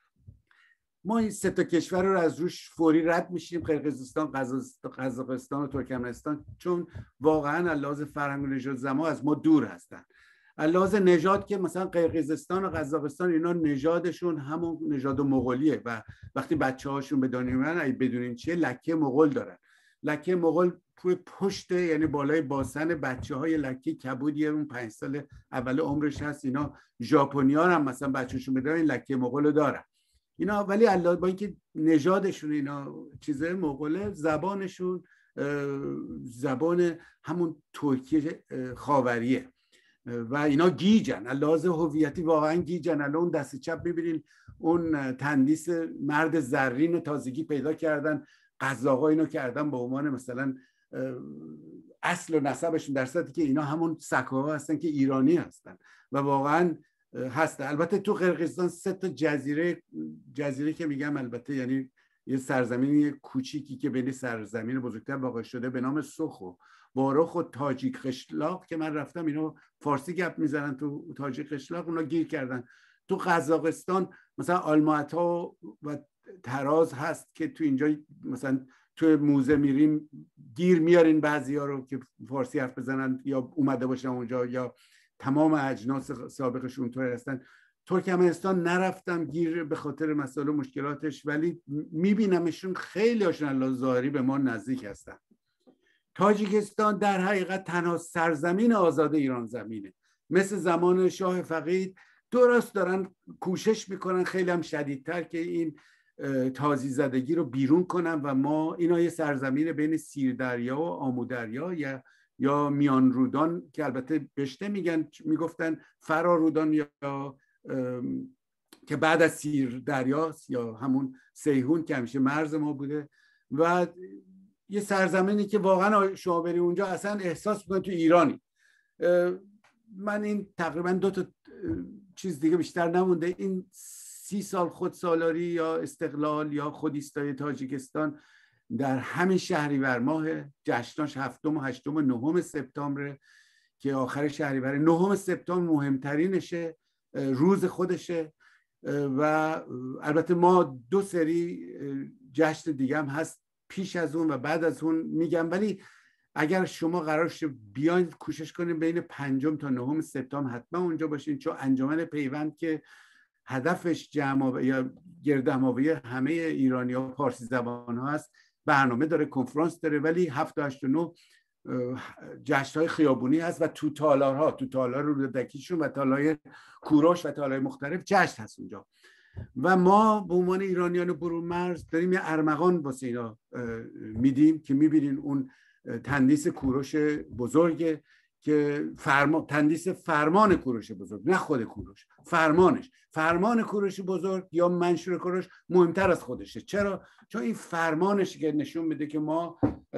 ما این سه تا کشور رو از روش فوری رد میشیم، قرقیزستان، قزاقستان و ترکمنستان، چون واقعا از لحاظ فرهنگ و نژاد زما از ما دور هستن. از لحاظ نژاد که مثلا قرقیزستان و قزاقستان اینا نژادشون همون نژاد مغولیه و وقتی بچه‌هاشون به دنیا میان اگه بدونین چیه، لکه مغول دارن. لکه مغول توی پشت، یعنی بالای باسن بچه‌های لکه کبودیه، اون پنج سال اول عمرش هست. اینا ژاپنی‌ها هم مثلا بچه‌شون بدن این لکه مغول دارن اینا، ولی الله با اینکه نژادشون اینا چیزه مغوله، زبانشون زبان همون ترکی خاوریه و اینا گیجن، لحاظ هویتی واقعا گیجن. الان اون دست چپ می‌بینین اون تندیس مرد زرین و تازگی پیدا کردن، قزاق‌ها اینو کردن به عنوان مثلا اصل و نسبشون، در صورتی که اینا همون سکوها هستن که ایرانی هستن و واقعا هستن. البته تو قرقیزستان سه تا جزیره جزیره که میگم البته یعنی یه سرزمینی کوچیکی که بین سرزمین بزرگتر واقع شده به نام سوخ و باروخ و تاجیک قشلاق که من رفتم اینا فارسی گپ میزنن تو تاجیک قشلاق، اونا گیر کردن. تو قزاقستان مثلا آلماتا و تراز هست که تو اینجا مثلا تو موزه میریم گیر میارین بعضیا رو که فارسی حرف بزنن یا اومده باشن اونجا یا تمام اجناس سابقشون طور هستن. ترکمنستان نرفتم گیر به خاطر مسائل و مشکلاتش، ولی میبینمشون خیلی هاشون الله ظاهری به ما نزدیک هستن. تاجیکستان در حقیقت تنها سرزمین آزاد ایران زمینه، مثل زمان شاه فقید درست دارن کوشش میکنن خیلی هم شدیدتر که این تازی زدگی رو بیرون کنن و ما اینا یه سرزمین بین سیردریا و آمودریا یا یا میان رودان که البته بهش نمیگن، میگفتن فرارودان یا که بعد از سیر دریاست یا همون سیهون که همیشه مرز ما بوده و یه سرزمینی که واقعا شما بری اونجا اصلا احساس میکنی تو ایرانی. من این تقریبا دو تا چیز دیگه بیشتر نمونده، این سی سال خودسالاری یا استقلال یا خودایستایی تاجیکستان در همین شهریور ماه، جشناش هفتم و هشتم و نهم سپتامبر که آخر شهریور. نهم سپتامبر مهمترینشه، روز خودشه و البته ما دو سری جشن دیگه هم هست پیش از اون و بعد از اون میگم، ولی اگر شما قرار شه بیاین کوشش کنین بین پنجم تا نهم سپتامبر حتما اونجا باشین، چون انجمن پیوند که هدفش جمع یا گردهم‌آوری همه ایرانی‌ها پارسی زبان ها هست برنامه داره، کنفرانس داره، ولی هفت و هشت و نه جشن‌های خیابونی هست و تو تالارها تو تالار رودکیشون و تالارهای کوروش و تالارهای مختلف جشن هست اونجا و ما به عنوان ایرانیان برون مرز داریم یه ارمغان واسه اینا میدیم که میبینین اون تندیس کوروش بزرگ که فرمان تندیس فرمان کوروش بزرگ، نه خود کوروش، فرمانش فرمان کوروش بزرگ یا منشور کوروش مهمتر از خودشه. چرا؟ چون این فرمانش که نشون میده که ما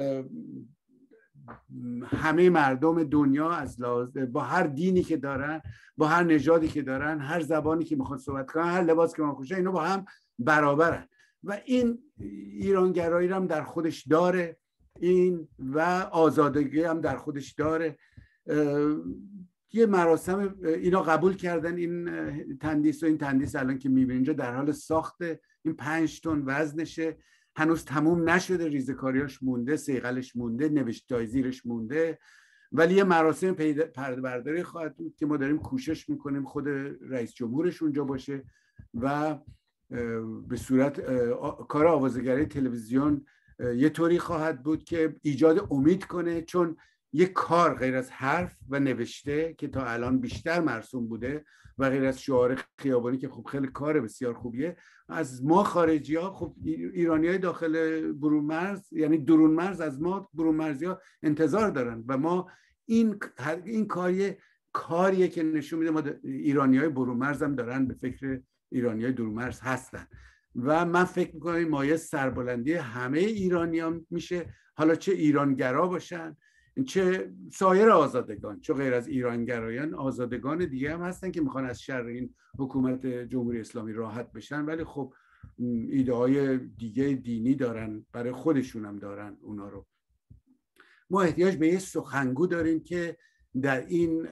همه مردم دنیا از لحاظ با هر دینی که دارن، با هر نژادی که دارن، هر زبانی که میخوان صحبت کنن، هر لباس که میخوان پوشن، اینا با هم برابرن و این ایرانگرایی هم در خودش داره، این و آزادگی هم در خودش داره. یه مراسم اینا قبول کردن این تندیس و این تندیس الان که میبینید اینجا در حال ساخت، این پنج تن وزنشه، هنوز تموم نشده، ریزکاریاش مونده، صیقلش مونده، نوشتای زیرش مونده، ولی یه مراسم پرده برداری خواهد بود که ما داریم کوشش میکنیم خود رئیس جمهورش اونجا باشه و به صورت کار آوازگری تلویزیون یه طوری خواهد بود که ایجاد امید کنه، چون یک کار غیر از حرف و نوشته که تا الان بیشتر مرسوم بوده و غیر از شعار خیابانی که خب خیلی کار بسیار خوبیه، از ما خارجی ها، خب ایرانی های داخل برون مرز یعنی درون مرز از ما برون مرزی ها انتظار دارن و ما این این کاریه کاریه که نشون میده ما ایرانی های برون مرز هم دارن به فکر ایرانی های درون مرز هستن و من فکر میکنم این مایه سربلندی همه ایرانیان میشه، حالا چه ایرانگرا باشن چه سایر آزادگان، چه غیر از ایرانگرایان آزادگان دیگه هم هستن که میخوان از شر این حکومت جمهوری اسلامی راحت بشن، ولی خب ایده های دیگه دینی دارن، برای خودشون هم دارن اونا رو. ما احتیاج به یه سخنگو داریم که در این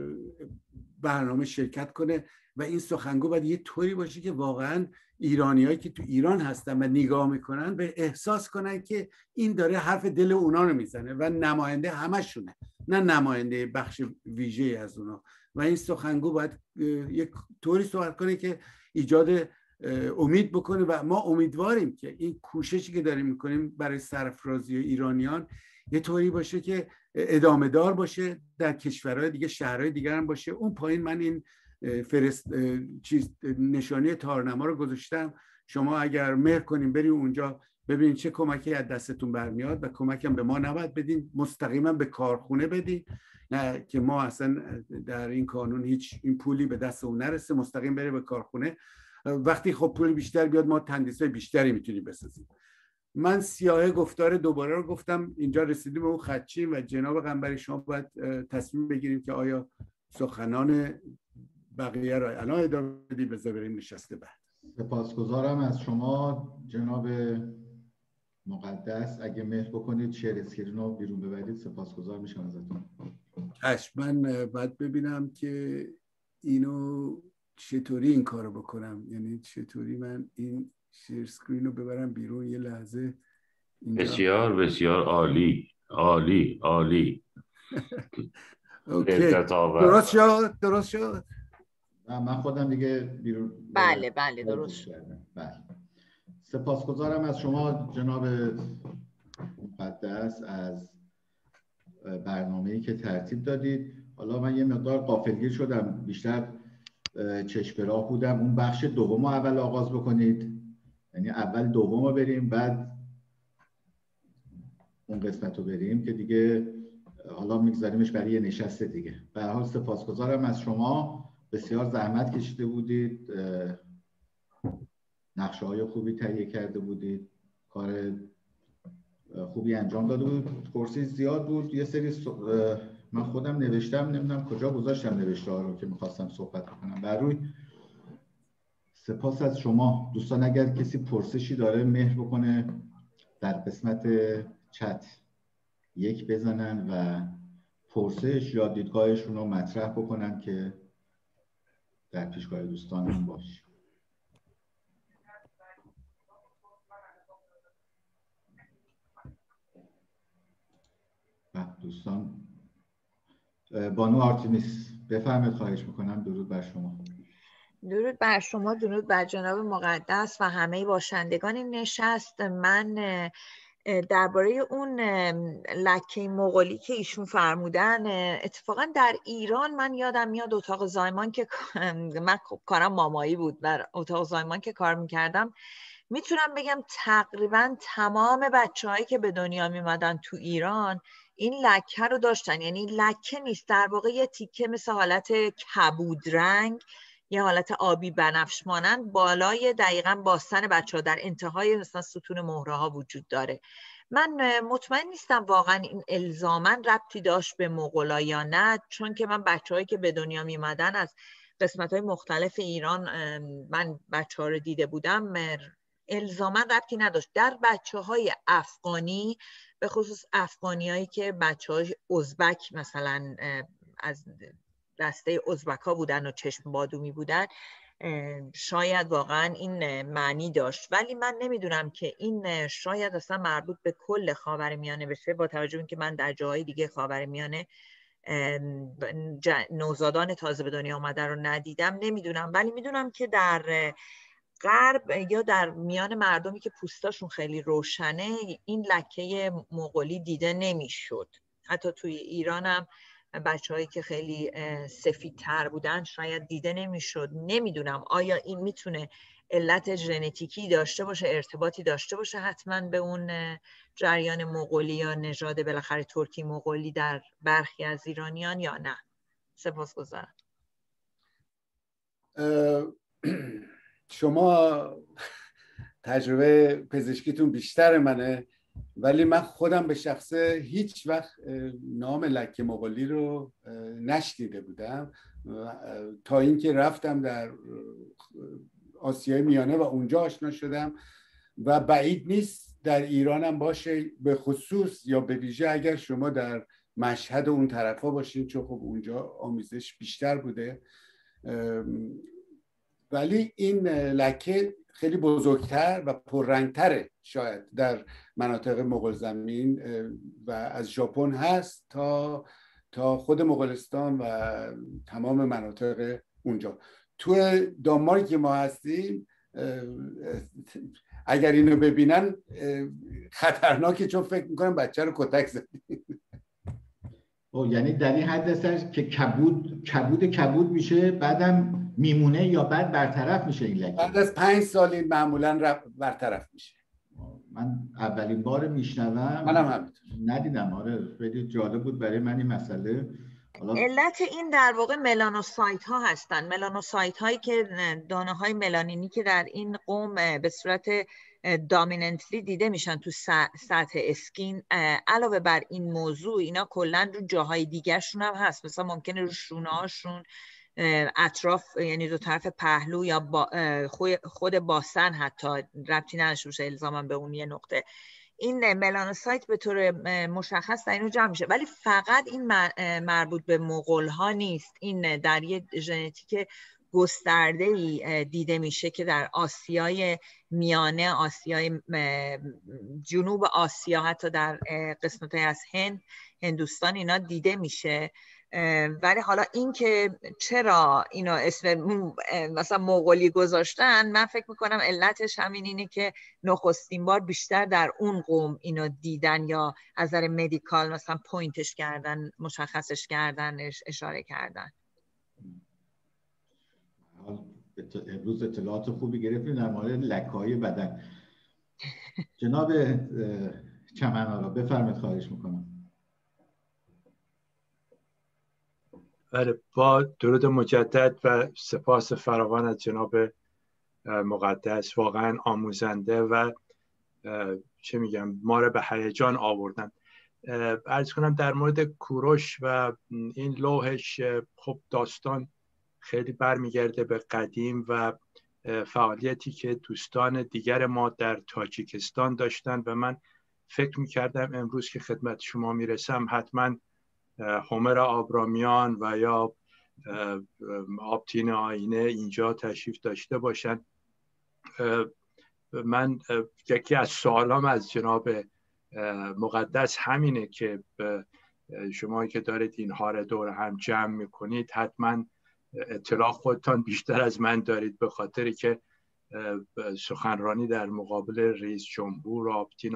برنامه شرکت کنه و این سخنگو باید یه طوری باشه که واقعا ایرانیایی که تو ایران هستن و نگاه میکنن به احساس کنن که این داره حرف دل اونا رو میزنه و نماینده همشونه، نه نماینده بخش ویژه از اونا. و این سخنگو باید یک طوری صحبت کنه که ایجاد امید بکنه و ما امیدواریم که این کوششی که داریم میکنیم برای سرفرازی ایرانیان یه طوری باشه که ادامه دار باشه، در کشورهای دیگه، شهرهای دیگر هم باشه. اون پایین من این فرست چیز نشانی تارنما رو گذاشتم، شما اگر مهر کنین بریم اونجا ببینید چه کمکی از دستتون برمیاد و کمک هم به ما نباید بدین، مستقیما به کارخونه بدین، نه که ما اصلا در این قانون هیچ این پولی به دست اون نرسه، مستقیم بره به کارخونه. وقتی خب پول بیشتر بیاد ما تندیسای بیشتری میتونیم بسازیم. من سیاه گفتار دوباره رو گفتم. اینجا رسیدیم به اون خدچین و جناب قنبری شما باید تصمیم بگیریم که آیا سخنان بقیه را الان ادامه بدیم بذار بریم نشسته بعد. سپاسگزارم از شما جناب مقدس. اگه مهر بکنید شیر اسکرین رو بیرون ببرید سپاسگزار میشم ازتون. چشم. من باید ببینم که اینو چطوری این کارو بکنم، یعنی چطوری من این شیر اسکرین رو ببرم بیرون. یه لحظه اینجا. بسیار بسیار عالی عالی عالی. اوکی درست شد درست شد. من خودم دیگه بیرون. بله بله درست کردم. بله. سپاسگزارم از شما جناب مقدس از برنامه‌ای که ترتیب دادید. حالا من یه مقدار غافلگیر شدم، بیشتر چشم به راه بودم. اون بخش دوم رو اول آغاز بکنید، یعنی اول دوم رو بریم بعد اون قسمت رو بریم که دیگه حالا میگذاریمش برای یه نشست دیگه. به هر حال سپاسگزارم از شما، بسیار زحمت کشیده بودید، نقشه های خوبی تهیه کرده بودید، کار خوبی انجام داده بود. کرسی زیاد بود، یه سری س... من خودم نوشتم، نمیدونم کجا گذاشتم نوشته ها رو که میخواستم صحبت کنم. بر روی سپاس از شما دوستان. اگر کسی پرسشی داره مهر بکنه در قسمت چت یک بزنن و پرسش یا دیدگاهشون رو مطرح بکنن که در پیشگاه دوستان هم باشه. دوستان بانو آرتمیس بفرمایید، خواهش میکنم. درود بر شما. درود بر شما، درود بر جناب مقدس و همه باشندگان این نشست. من درباره اون لکه مغولی که ایشون فرمودن، اتفاقا در ایران من یادم میاد اتاق زایمان که من کارم مامایی بود، بر اتاق زایمان که کار میکردم میتونم بگم تقریبا تمام بچه‌هایی که به دنیا میمدن تو ایران این لکه رو داشتن. یعنی لکه نیست، در واقع یه تیکه مثل حالت کبود رنگ، یه حالت آبی بنفش مانند بالای دقیقاً باستن بچه‌ها در انتهای مثلا ستون مهره ها وجود داره. من مطمئن نیستم واقعا این الزاماً ربطی داشت به مغولا یا نه، چون که من بچه‌هایی که به دنیا میمدن از قسمت‌های مختلف ایران من بچه‌ها رو دیده بودم، الزاماً ربطی نداشت. در بچه‌های افغانی، به خصوص افغانیایی که بچه‌های ازبک مثلا از دسته ازبک‌ها بودن و چشم بادومی بودن، شاید واقعا این معنی داشت. ولی من نمیدونم که این شاید اصلا مربوط به کل خاورمیانه بشه، با توجه به اینکه من در جاهای دیگه خاورمیانه نوزادان تازه به دنیا آمده رو ندیدم، نمیدونم. ولی میدونم که در غرب یا در میان مردمی که پوستاشون خیلی روشنه این لکه مغولی دیده نمیشد. حتی توی ایرانم بچه‌هایی که خیلی سفیدتر بودن شاید دیده نمیشد. نمیدونم آیا این میتونه علت ژنتیکی داشته باشه، ارتباطی داشته باشه حتما به اون جریان مغولی یا نژاد بالاخره ترکی مغولی در برخی از ایرانیان یا نه. سپاسگزارم. شما تجربه پزشکیتون بیشتر منه، ولی من خودم به شخصه هیچ وقت نام لکه مغولی رو نشنیده بودم تا اینکه رفتم در آسیای میانه و اونجا آشنا شدم و بعید نیست در ایرانم باشه، به خصوص یا به ویژه اگر شما در مشهد اون طرفا باشین، چون خب اونجا آمیزش بیشتر بوده. ولی این لکه خیلی بزرگتر و پررنگتره شاید در مناطق مغول زمین و از ژاپن هست تا تا خود مغولستان و تمام مناطق اونجا. تو دانمارک که ما هستیم اگر اینو ببینن خطرناکه، چون فکر میکنم بچه رو کتک زدیم. او یعنی در این حد هست که کبود کبود کبود میشه بعدم میمونه یا بعد برطرف میشه این لکه؟ بعد از پنج سال معمولا برطرف میشه. من اولین بار میشنوم. منم همینطور ندیدم. آره خیلی جالب بود برای من این مسئله. علت این در واقع ملانوسایت ها هستن، ملانوسایت هایی که دانه های ملانینی که در این قوم به صورت دامیننتلی دیده میشن تو سطح اسکین. علاوه بر این موضوع اینا کلا رو جاهای دیگه شون هم هست، مثلا ممکنه رو شونه هاشون، اطراف، یعنی دو طرف پهلو یا با خود باسن حتی ربطی نداشته باشه الزاما به اون یه نقطه، این ملانوسایت به طور مشخص در اینو جمع میشه. ولی فقط این مربوط به مغول ها نیست، این در یه ژنتیک گسترده‌ای دیده میشه که در آسیای میانه، آسیای جنوب آسیا، حتی در قسمت‌های از هند، هندوستان اینا دیده میشه. ولی حالا این که چرا اینا اسم مثلا مغولی گذاشتن، من فکر میکنم علتش همین اینه که نخستین بار بیشتر در اون قوم اینو دیدن یا از نظر مدیکال مثلا پوینتش کردن، مشخصش کردن، اشاره کردن. امروز اطلاعات خوبی گرفتیم در مورد لکه‌های بدن. جناب چمن‌آرا بفرمایید، خواهش میکنم. بله، با درود مجدد و سپاس فراوان از جناب مقدس، واقعا آموزنده و چه میگم ما رو به هیجان آوردن. عرض کنم در مورد کوروش و این لوحش، خب داستان خیلی برمیگرده به قدیم و فعالیتی که دوستان دیگر ما در تاجیکستان داشتن و من فکر میکردم امروز که خدمت شما میرسم حتما هومر آبرامیان و یا آبتین آینه اینجا تشریف داشته باشن. من یکی از سوالام از جناب مقدس همینه که شما که دارید اینها رو دور هم جمع میکنید حتما اطلاع خودتان بیشتر از من دارید، به خاطری که سخنرانی در مقابل رئیس جمهور آبتین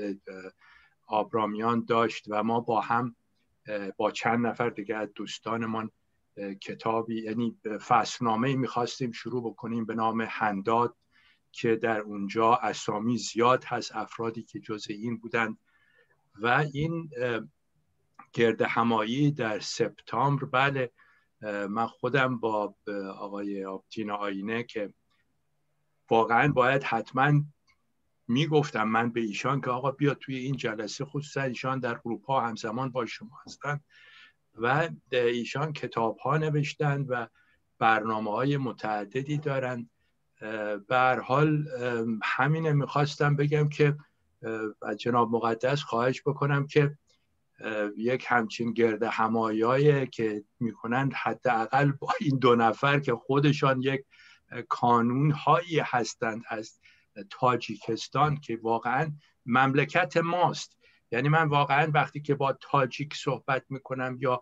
آبرامیان داشت و ما با هم با چند نفر دیگه از دوستانمان کتابی، یعنی فصلنامه‌ای میخواستیم شروع بکنیم به نام هنداد که در اونجا اسامی زیاد هست افرادی که جزء این بودند و این گرد همایی در سپتامبر. بله، من خودم با آقای آبتین آینه که واقعا باید حتما میگفتم من به ایشان که آقا بیا توی این جلسه، خصوصا ایشان در اروپا همزمان با شما هستن و ایشان کتاب ها نوشتن و برنامه های متعددی دارن. به هر حال همینه میخواستم بگم که از جناب مقدس خواهش بکنم که یک همچین گرد همایایی که میکنن حداقل با این دو نفر که خودشان یک کانون هایی هستند از تاجیکستان که واقعا مملکت ماست. یعنی من واقعا وقتی که با تاجیک صحبت میکنم یا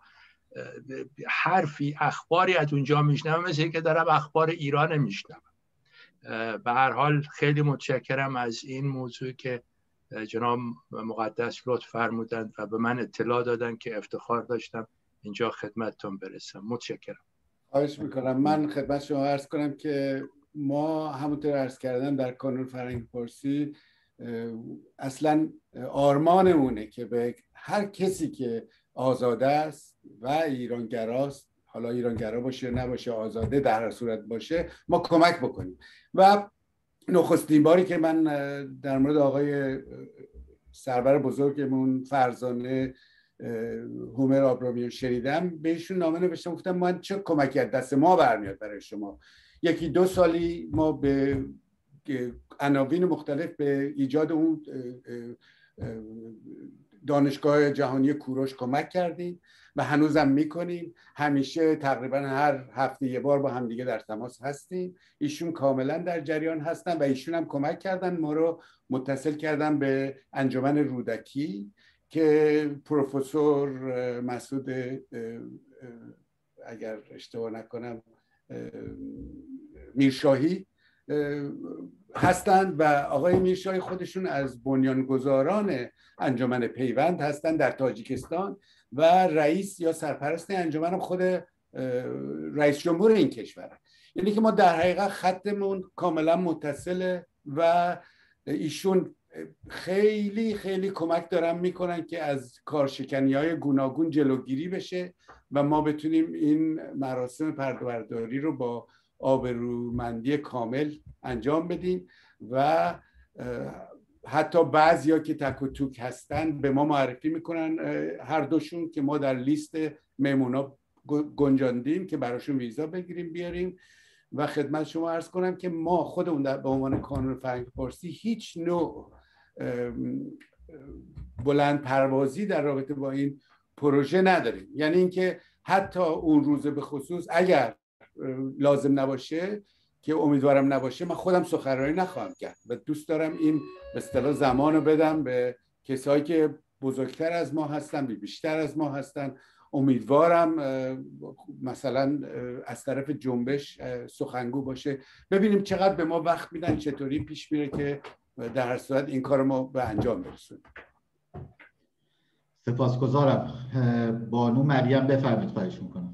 حرفی اخباری از اونجا میشنم، مثل که دارم اخبار ایران میشنم. به هر حال خیلی متشکرم از این موضوع که جناب مقدس لطف فرمودند و به من اطلاع دادن که افتخار داشتم اینجا خدمتتون برسم. متشکرم. خواهش میکنم. من خدمت شما عرض کنم که ما همونطور عرض کردم در کانون فرهنگ فارسی اصلا آرمانمونه که به هر کسی که آزاده است و ایرانگراست، حالا ایرانگرا باشه نباشه، آزاده در هر صورت باشه، ما کمک بکنیم. و نخستین باری که من در مورد آقای سرور بزرگمون فرزانه هومر آبرامیان شنیدم، بهشون نامه نوشتم، گفتم من چه کمکی از دست ما برمیاد برای شما. یکی دو سالی ما به عناوین مختلف به ایجاد اون دانشگاه جهانی کوروش کمک کردیم و هنوزم میکنیم. همیشه تقریبا هر هفته یه بار با همدیگه در تماس هستیم. ایشون کاملا در جریان هستن و ایشون هم کمک کردن، ما رو متصل کردن به انجمن رودکی که پروفسور مسعود اگر اشتباه نکنم میرشاهی هستند و آقای میرشاهی خودشون از بنیانگذاران انجمن پیوند هستند در تاجیکستان و رئیس یا سرپرست انجمن خود رئیس جمهور این کشور. یعنی که ما در حقیقت خطمون کاملا متصله و ایشون خیلی خیلی کمک دارن میکنن که از کارشکنی‌های گوناگون جلوگیری بشه و ما بتونیم این مراسم پرده‌برداری رو با آبرومندی کامل انجام بدیم و حتی بعضیا که تک و توک هستن به ما معرفی میکنن هر دوشون که ما در لیست مهمونا گنجاندیم که براشون ویزا بگیریم بیاریم. و خدمت شما عرض کنم که ما خودمون در به عنوان کانون فرهنگ فارسی هیچ نوع بلند پروازی در رابطه با این پروژه نداریم. یعنی اینکه حتی اون روز به خصوص اگر لازم نباشه که امیدوارم نباشه، من خودم سخنرانی نخواهم کرد و دوست دارم این به اصطلاح زمانو بدم به کسایی که بزرگتر از ما هستن، بیشتر از ما هستن. امیدوارم مثلا از طرف جنبش سخنگو باشه، ببینیم چقدر به ما وقت میدن، چطوری پیش میره که در هر صورت این کار ما به انجام برسونیم. سپاسگزارم. بانو مریم بفرمایید، خواهش میکنم.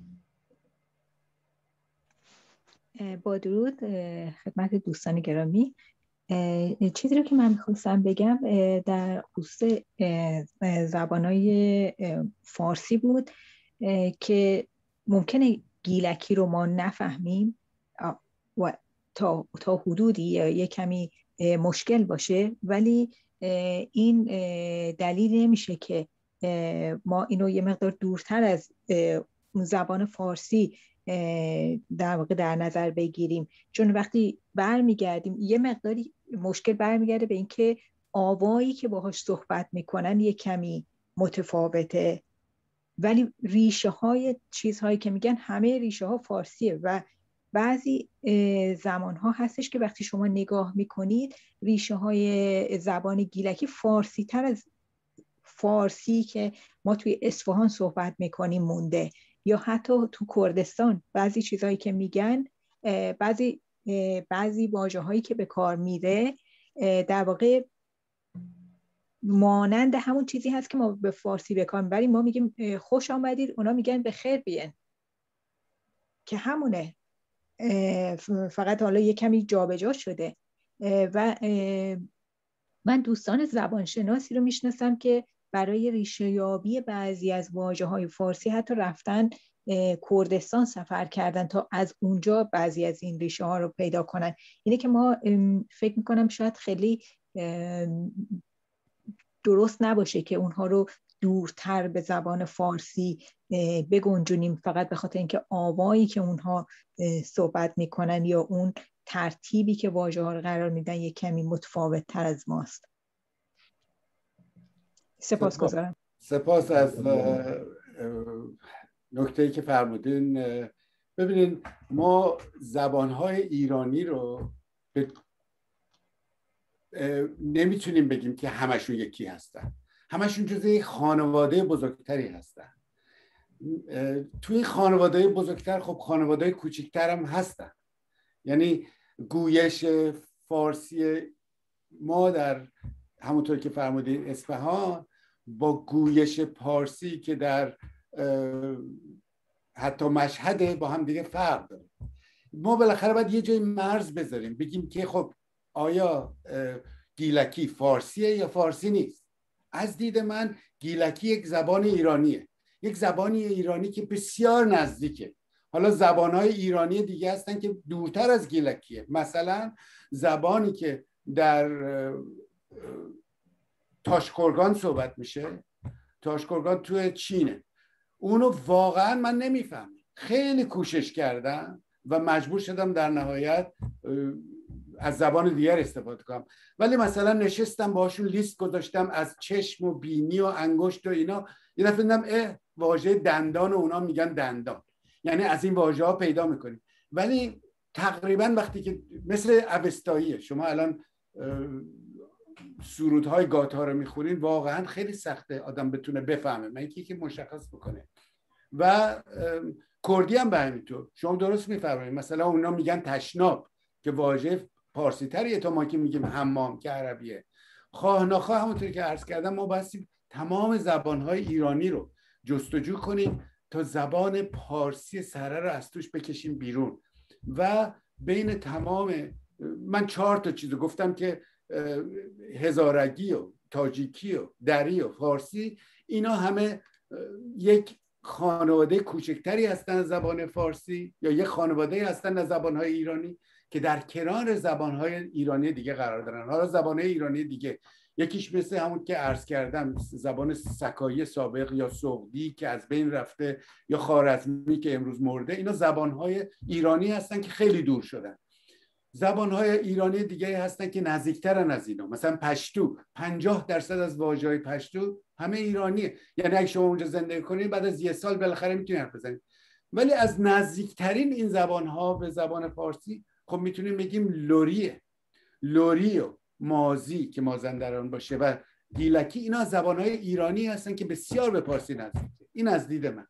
با درود خدمت دوستان گرامی. چیزی رو که من میخواستم بگم در خصوص زبانهای فارسی بود که ممکنه گیلکی رو ما نفهمیم و تا, تا حدودی یه کمی مشکل باشه، ولی این دلیل نمیشه که ما اینو یه مقدار دورتر از زبان فارسی در واقع در نظر بگیریم، چون وقتی برمیگردیم یه مقداری مشکل برمیگرده به اینکه آوایی که باهاش صحبت میکنن یه کمی متفاوته، ولی ریشه های چیزهایی که میگن همه ریشه ها فارسیه و بعضی زمان ها هستش که وقتی شما نگاه میکنید ریشه های زبان گیلکی فارسی تر از فارسی که ما توی اصفهان صحبت میکنیم مونده، یا حتی تو کردستان بعضی چیزهایی که میگن، بعضی بعضی واژه هایی که به کار میره در واقع مانند همون چیزی هست که ما به فارسی به کار میبریم. ما میگیم خوش آمدید، اونا میگن به خیر بیاین، که همونه، فقط حالا یه کمی جابجا شده. و من دوستان زبانشناسی رو میشناسم که برای ریشه یابی بعضی از واژه‌های فارسی حتی رفتن کردستان سفر کردن تا از اونجا بعضی از این ریشه ها رو پیدا کنن. اینه که ما فکر میکنم شاید خیلی درست نباشه که اونها رو دورتر به زبان فارسی بگنجونیم فقط به خاطر اینکه آوایی که اونها صحبت میکنن یا اون ترتیبی که واژه ها رو قرار میدن یک کمی متفاوت تر از ماست. سپاسگزارم. سپاس از نکته‌ای که فرمودین. ببینین ما زبانهای ایرانی رو به نمیتونیم بگیم که همشون یکی هستن، همشون جزء یک خانواده بزرگتری هستن. توی این خانواده بزرگتر خب خانواده کوچکتر هم هستن. یعنی گویش فارسی ما در همونطور که فرمودین اصفهان با گویش پارسی که در حتی مشهد با هم دیگه فرق داره. ما بالاخره باید یه جای مرز بذاریم، بگیم که خب آیا گیلکی فارسیه یا فارسی نیست. از دید من گیلکی یک زبان ایرانیه، یک زبانی ایرانی که بسیار نزدیکه. حالا زبانهای ایرانی دیگه هستن که دورتر از گیلکیه. مثلا زبانی که در تاشقرغان صحبت میشه، تاشقرغان توی چینه، اونو واقعا من نمیفهمم. خیلی کوشش کردم و مجبور شدم در نهایت از زبان دیگر استفاده کنم، ولی مثلا نشستم باشون لیست گذاشتم از چشم و بینی و انگشت و اینا، یه دفعه دیدم اه واژه دندان و اونا میگن دندان. یعنی از این واژه ها پیدا میکنیم، ولی تقریبا وقتی که مثل اوستاییه، شما الان سرودهای گاتا رو میخونین واقعا خیلی سخته آدم بتونه بفهمه، من یکی که مشخص بکنه. و کردی هم به همینطور، شما درست میفرمایید. مثلا اونا میگن تشناب که واژه پارسی تریه تا ما که میگیم حمام که عربیه. خواه ناخواه همونطوری که عرض کردم ما بایستی تمام زبانهای ایرانی رو جستجو کنیم تا زبان پارسی سره رو از توش بکشیم بیرون. و بین تمام، من چهار تا چیزو گفتم که هزارگی و تاجیکی و دری و فارسی، اینا همه یک خانواده کوچکتری هستن زبان فارسی یا یک خانواده هستن از زبانهای ایرانی که در کنار زبانهای ایرانی دیگه قرار دارن. حالا زبانهای ایرانی دیگه یکیش مثل همون که عرض کردم زبان سکایی سابق یا سغدی که از بین رفته یا خوارزمی که امروز مرده، اینا زبانهای ایرانی هستن که خیلی دور شدن. زبانهای ایرانی دیگه هستن که نزدیکترن از اینا، مثلا پشتو، پنجاه درصد از واژه‌های پشتو همه ایرانیه، یعنی اگه شما اونجا زندگی کنید بعد از یه سال بالاخره میتونید حرف بزنید. ولی از نزدیکترین این زبانها به زبان فارسی خب میتونیم بگیم لوریه، لوری و مازی که مازندران باشه و گیلکی، اینا زبانهای ایرانی هستن که بسیار به فارسی نزدیکه. این از دید من.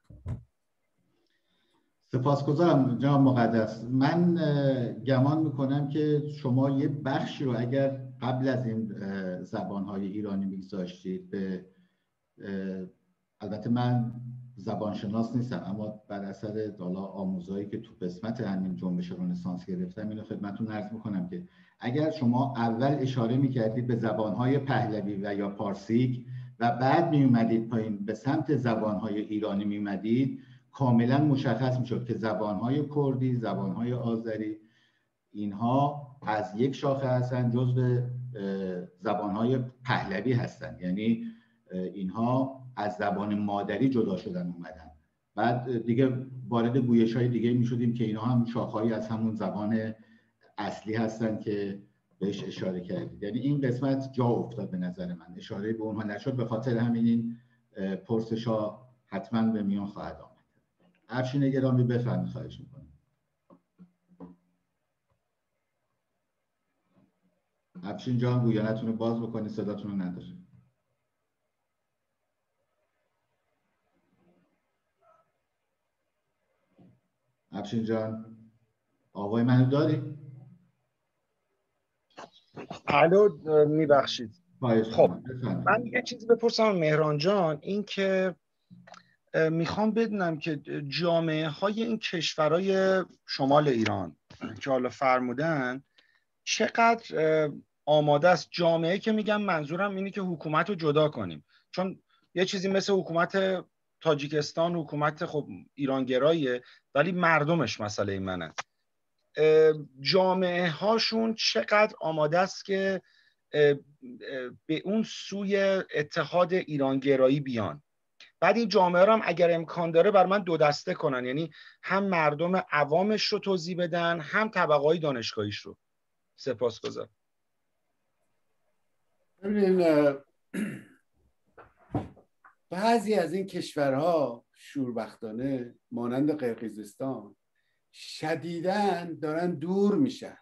سپاسگزارم جناب مقدس. من گمان میکنم که شما یه بخشی رو اگر قبل از این زبانهای ایرانی میگذاشتید به، البته من زبانشناس نیستم اما بر اثر حالا آموزهایی که تو قسمت همین جنبش رنسانس گرفتم اینو خدمتتون عرض میکنم که اگر شما اول اشاره میکردید به زبانهای پهلوی و یا پارسیک و بعد میومدید پایین به سمت زبانهای ایرانی میومدید، کاملا مشخص میشد که زبانهای کردی، زبانهای آذری، اینها از یک شاخه هستن، جزو زبانهای پهلوی هستن، یعنی اینها از زبان مادری جدا شدن اومدن. بعد دیگه وارد گویش‌های دیگه میشدیم که اینها هم شاخه‌ای از همون زبان اصلی هستن که بهش اشاره کردید. یعنی این قسمت جا افتاد به نظر من، اشاره به اونها نشد، به خاطر همین این پرسش‌ها حتما به میان خواهد آمد. افشین گرامی بفرمایید، خواهش میکنم. افشین جان گویانتون رو باز بکنید، صداتون رو نداره. افشین جان آوای منو داری؟ الو میبخشید. خب من یه چیزی بپرسم مهران جان، این که میخوام بدونم که جامعه های این کشورهای شمال ایران که حالا فرمودن چقدر آماده است، جامعه که میگم منظورم اینه که حکومت رو جدا کنیم، چون یه چیزی مثل حکومت تاجیکستان حکومت خب ایرانگراییه ولی مردمش مسئله منه، جامعه هاشون چقدر آماده است که به اون سوی اتحاد ایرانگرایی بیان. بعد این جامعه رو هم اگر امکان داره بر من دو دسته کنن، یعنی هم مردم عوامش رو توضیح بدن هم طبقه‌های دانشگاهیش رو. سپاسگزارم. ببینین بعضی از این کشورها شوربختانه مانند قرقیزستان شدیداً دارن دور میشن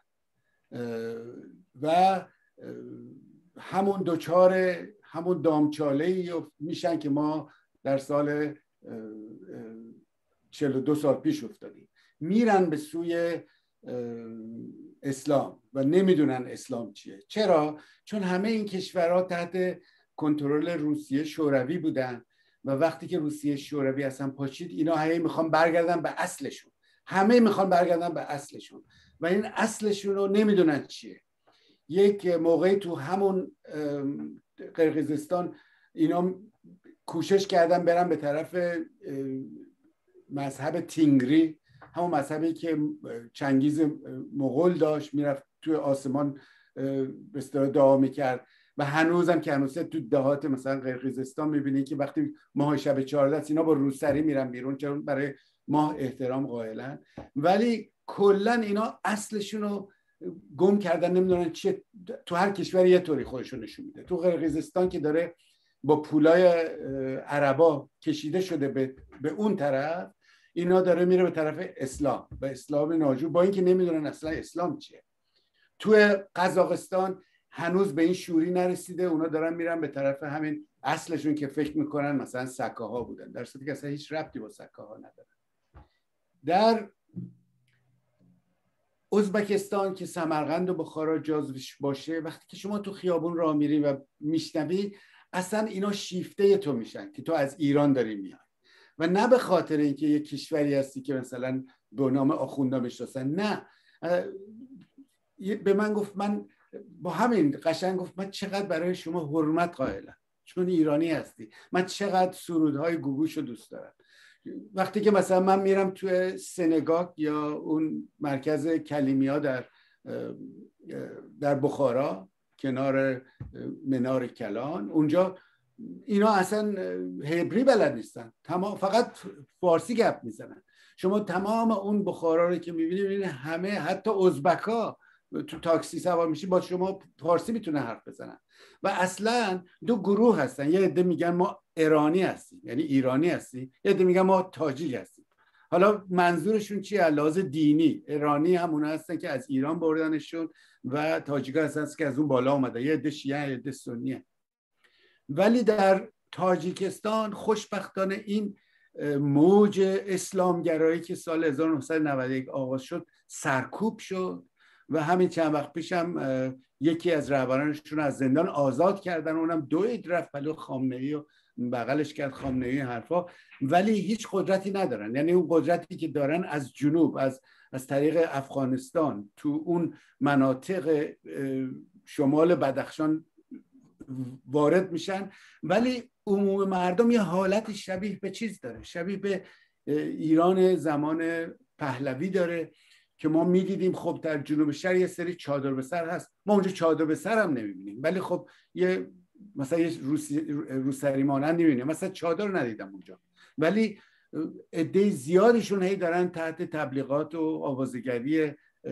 و همون دوچار همون دامچاله‌ای میشن که ما در سال چهل و دو سال پیش افتادیم، میرن به سوی اسلام و نمیدونن اسلام چیه. چرا؟ چون همه این کشورها تحت کنترل روسیه شوروی بودن و وقتی که روسیه شوروی اصلا پاشید اینا همه میخوان برگردن به اصلشون، همه میخوان برگردن به اصلشون و این اصلشون رو نمیدونن چیه. یک موقعی تو همون قرقیزستان اینا کوشش کردن برن به طرف مذهب تینگری، همون مذهبی که چنگیز مغول داشت، میرفت توی آسمان به اصطلاح دعا میکرد و هنوزم که هنوز تو دهات مثلا قرقیزستان میبینی که وقتی ماه شب چهارده است اینا با روسری میرن بیرون چون برای ماه احترام قائلن، ولی کلا اینا اصلشون رو گم کردن، نمیدونن چیه. تو هر کشوری یه طوری خودشون نشون میده. تو قرقیزستان که داره با پولای عربا کشیده شده به, به اون طرف، اینا داره میره به طرف اسلام و اسلام ناجور، با اینکه نمیدونن اصلا اسلام چیه. تو قزاقستان هنوز به این شوری نرسیده، اونا دارن میرن به طرف همین اصلشون که فکر میکنن مثلا سکاها بودن، در صورتی که اصلا هیچ ربطی با سکاها ندارن. در ازبکستان که سمرقند و بخارا جزوش باشه، وقتی که شما تو خیابون راه میری و میشنوی اصلا اینا شیفته تو میشن که تو از ایران داری میای و نه به خاطر اینکه یک کشوری هستی که مثلا به نام آخوندا میشناسن، نه. به من گفت من با همین قشنگ گفت من چقدر برای شما حرمت قائلم چون ایرانی هستی، من چقدر سرودهای گوگوشو دوست دارم. وقتی که مثلا من میرم توی سنگاگ یا اون مرکز کلیمیا در در بخارا کنار منار کلان، اونجا اینا اصلا هبری بلد نیستن، تمام فقط فارسی گپ میزنن. شما تمام اون بخارا رو که میبینید همه، حتی ازبکا تو تاکسی سوار میشی با شما فارسی میتونه حرف بزنن. و اصلا دو گروه هستن، یه عده میگن ما ایرانی هستیم یعنی ایرانی هستیم، یه عده میگن ما تاجیک هستیم. حالا منظورشون چیه؟ لحاظ دینی ایرانی همون هستن که از ایران بردنشون و تاجیک هستن که از اون بالا اومده، یه عده شیعه یه عده سنیه. ولی در تاجیکستان خوشبختانه این موج اسلامگرایی که سال هزار و نهصد و نود و یک آغاز شد سرکوب شد و همین چند وقت پیشم یکی از رهبرانشون از زندان آزاد کردن، اونم دوید رفت پلو خامنه‌ای و بغلش کرد خامنه‌ای حرفا، ولی هیچ قدرتی ندارن. یعنی اون قدرتی که دارن از جنوب، از از طریق افغانستان تو اون مناطق شمال بدخشان وارد میشن، ولی عموم مردم یه حالت شبیه به چیز داره، شبیه به ایران زمان پهلوی داره که ما میدیدیم. خب در جنوب شهر یه سری چادر به سر هست، ما اونجا چادر به سر هم نمیبینیم، ولی خب یه مثلا یه روسری مانند نمیبینیم، مثلا چادر ندیدم اونجا، ولی عده زیادشون هی دارن تحت تبلیغات و آوازگری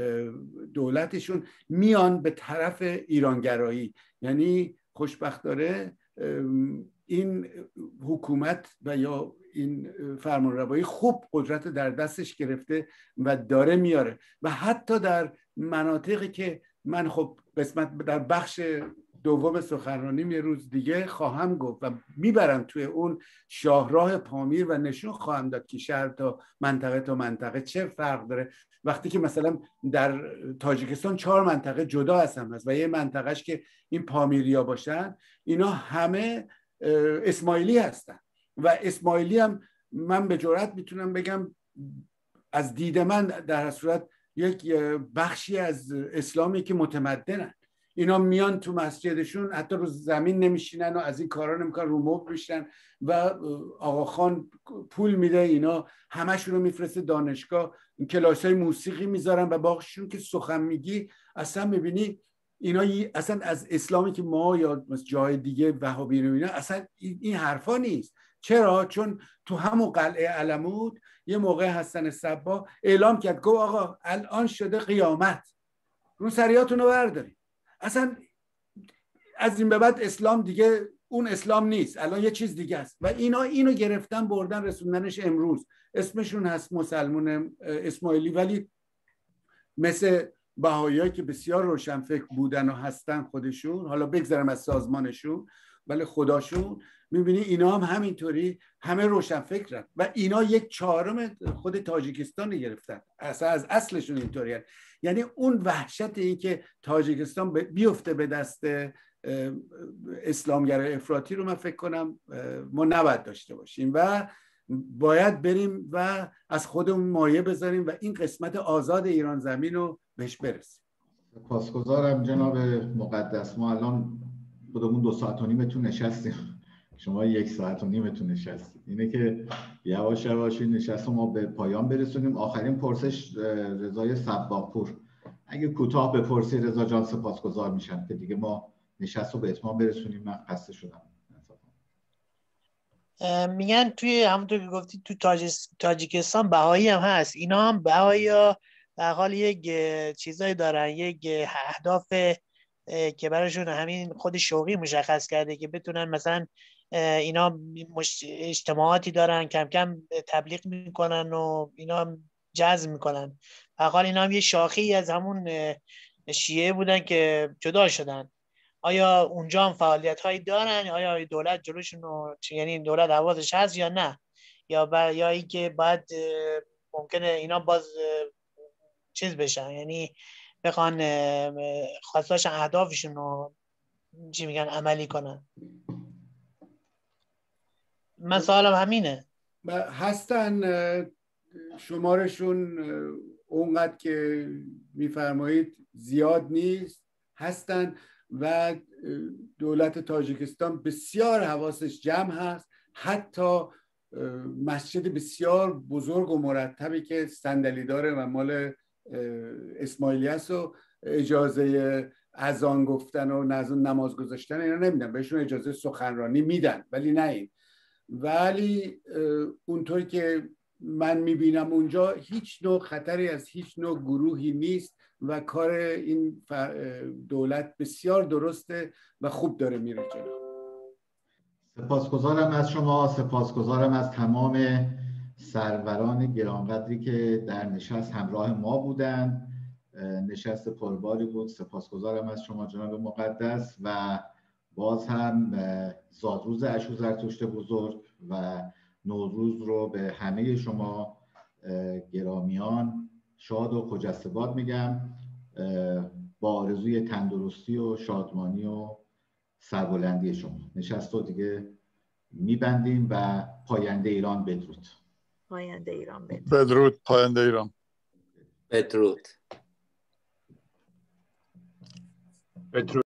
دولتشون میان به طرف ایرانگرایی. یعنی خوشبختانه این حکومت و یا این فرمانروایی خوب قدرت در دستش گرفته و داره میاره. و حتی در مناطقی که من خب قسمت در بخش دوم سخنرانیم یه روز دیگه خواهم گفت و میبرم توی اون شاهراه پامیر و نشون خواهم داد که شهر تا منطقه تا منطقه چه فرق داره. وقتی که مثلا در تاجیکستان چهار منطقه جدا هستن و یه منطقهش که این پامیریا باشن، اینا همه اسماعیلی هستن و اسماعیلی هم من به جرئت میتونم بگم از دید من در صورت یک بخشی از اسلامی که متمدنن. اینا میان تو مسجدشون حتی رو زمین نمیشینن و از این کارا نمیکنن، رو مبل میشن و آقا خان پول میده، اینا همشون رو میفرسته دانشگاه، کلاسای موسیقی میذارن و باقیشون که سخن میگی اصلا میبینی اینا اصلا از اسلامی که ما یا جای دیگه وهابی رو اینا اصلا این حرفا نیست. چرا؟ چون تو همون قلعه علمود یه موقع حسن صبا اعلام کرد، گفت آقا الان شده قیامت، رو سریاتون رو بردارید. اصلا از این به بعد اسلام دیگه اون اسلام نیست، الان یه چیز دیگه است. و اینا اینو گرفتن بردن رسوندنش امروز. اسمشون هست مسلمون اسماعیلی، ولی مثل بهایی‌ها که بسیار روشنفکر بودن و هستن خودشون، حالا بگذارم از سازمانشون، ولی خداشون، میبینی اینا هم همینطوری همه روشنفکرن و اینا یک چهارم خود تاجیکستان گرفتن، اصلا از اصلشون اینطوری هست. یعنی اون وحشت این که تاجیکستان بیفته به دست اسلامگرای افراطی رو من فکر کنم ما نباید داشته باشیم و باید بریم و از خودمون مایه بذاریم و این قسمت آزاد ایران زمین رو بهش برسیم. سپاسگزارم جناب مقدس. ما الان خودمون دو ساعت و نیمتون نشستیم، شما یک ساعت و نیمتون نشستید. اینه که یواش یواش این نشست ما به پایان برسونیم. آخرین پرسش رضای سباقپور، اگه کوتاه بپرسی رضا جان سپاسگزار میشم که دیگه ما نشست رو به اتمام برسونیم. من خسته شدم. میگن توی همونطور که گفتی تو تاجیکستان بهایی هم هست، اینا هم بهایی ها در حال یک چیزایی دارن، یک اهداف که براشون همین خود شوقی مشخص کرده که بتونن مثلا اینا اجتماعاتی دارن کم کم تبلیغ میکنن و اینا جذب میکنن. در حال اینا هم یه شاخه‌ای از همون شیعه بودن که جدا شدن. آیا اونجا هم فعالیت هایی دارن؟ آیا دولت جلوشون رو، یعنی دولت حواسش هست یا نه؟ یا با... یا اینکه بعد ممکنه اینا باز چیز بشن، یعنی بخوان خواستاشن اهدافشون رو چی میگن عملی کنن؟ من سوالم همینه. هستن شمارشون اونقدر که میفرمایید زیاد نیست، هستن و دولت تاجیکستان بسیار حواسش جمع هست. حتی مسجد بسیار بزرگ و مرتبی که صندلی داره و مال اسماعیلی است و اجازه اذان گفتن و نماز گذاشتن اینا نمیدن، بهشون اجازه سخنرانی میدن ولی نه این. ولی اونطوری که من میبینم اونجا هیچ نوع خطری از هیچ نوع گروهی نیست و کار این دولت بسیار درسته و خوب داره میره جلو. سپاسگزارم از شما، سپاسگزارم از تمام سروران گرانقدری که در نشست همراه ما بودند. نشست پرباری بود. سپاسگزارم از شما جناب مقدس و باز هم زادروز اشو زرتشت بزرگ و نوروز رو به همه شما گرامیان شاد و خجسته باد میگم، با آرزوی تندرستی و شادمانی و سربلندی شما. نشست رو دیگه میبندیم و پاینده ایران بدرود. پاینده ایران بدرود. بدرود. پاینده ایران بدرود. بدرود.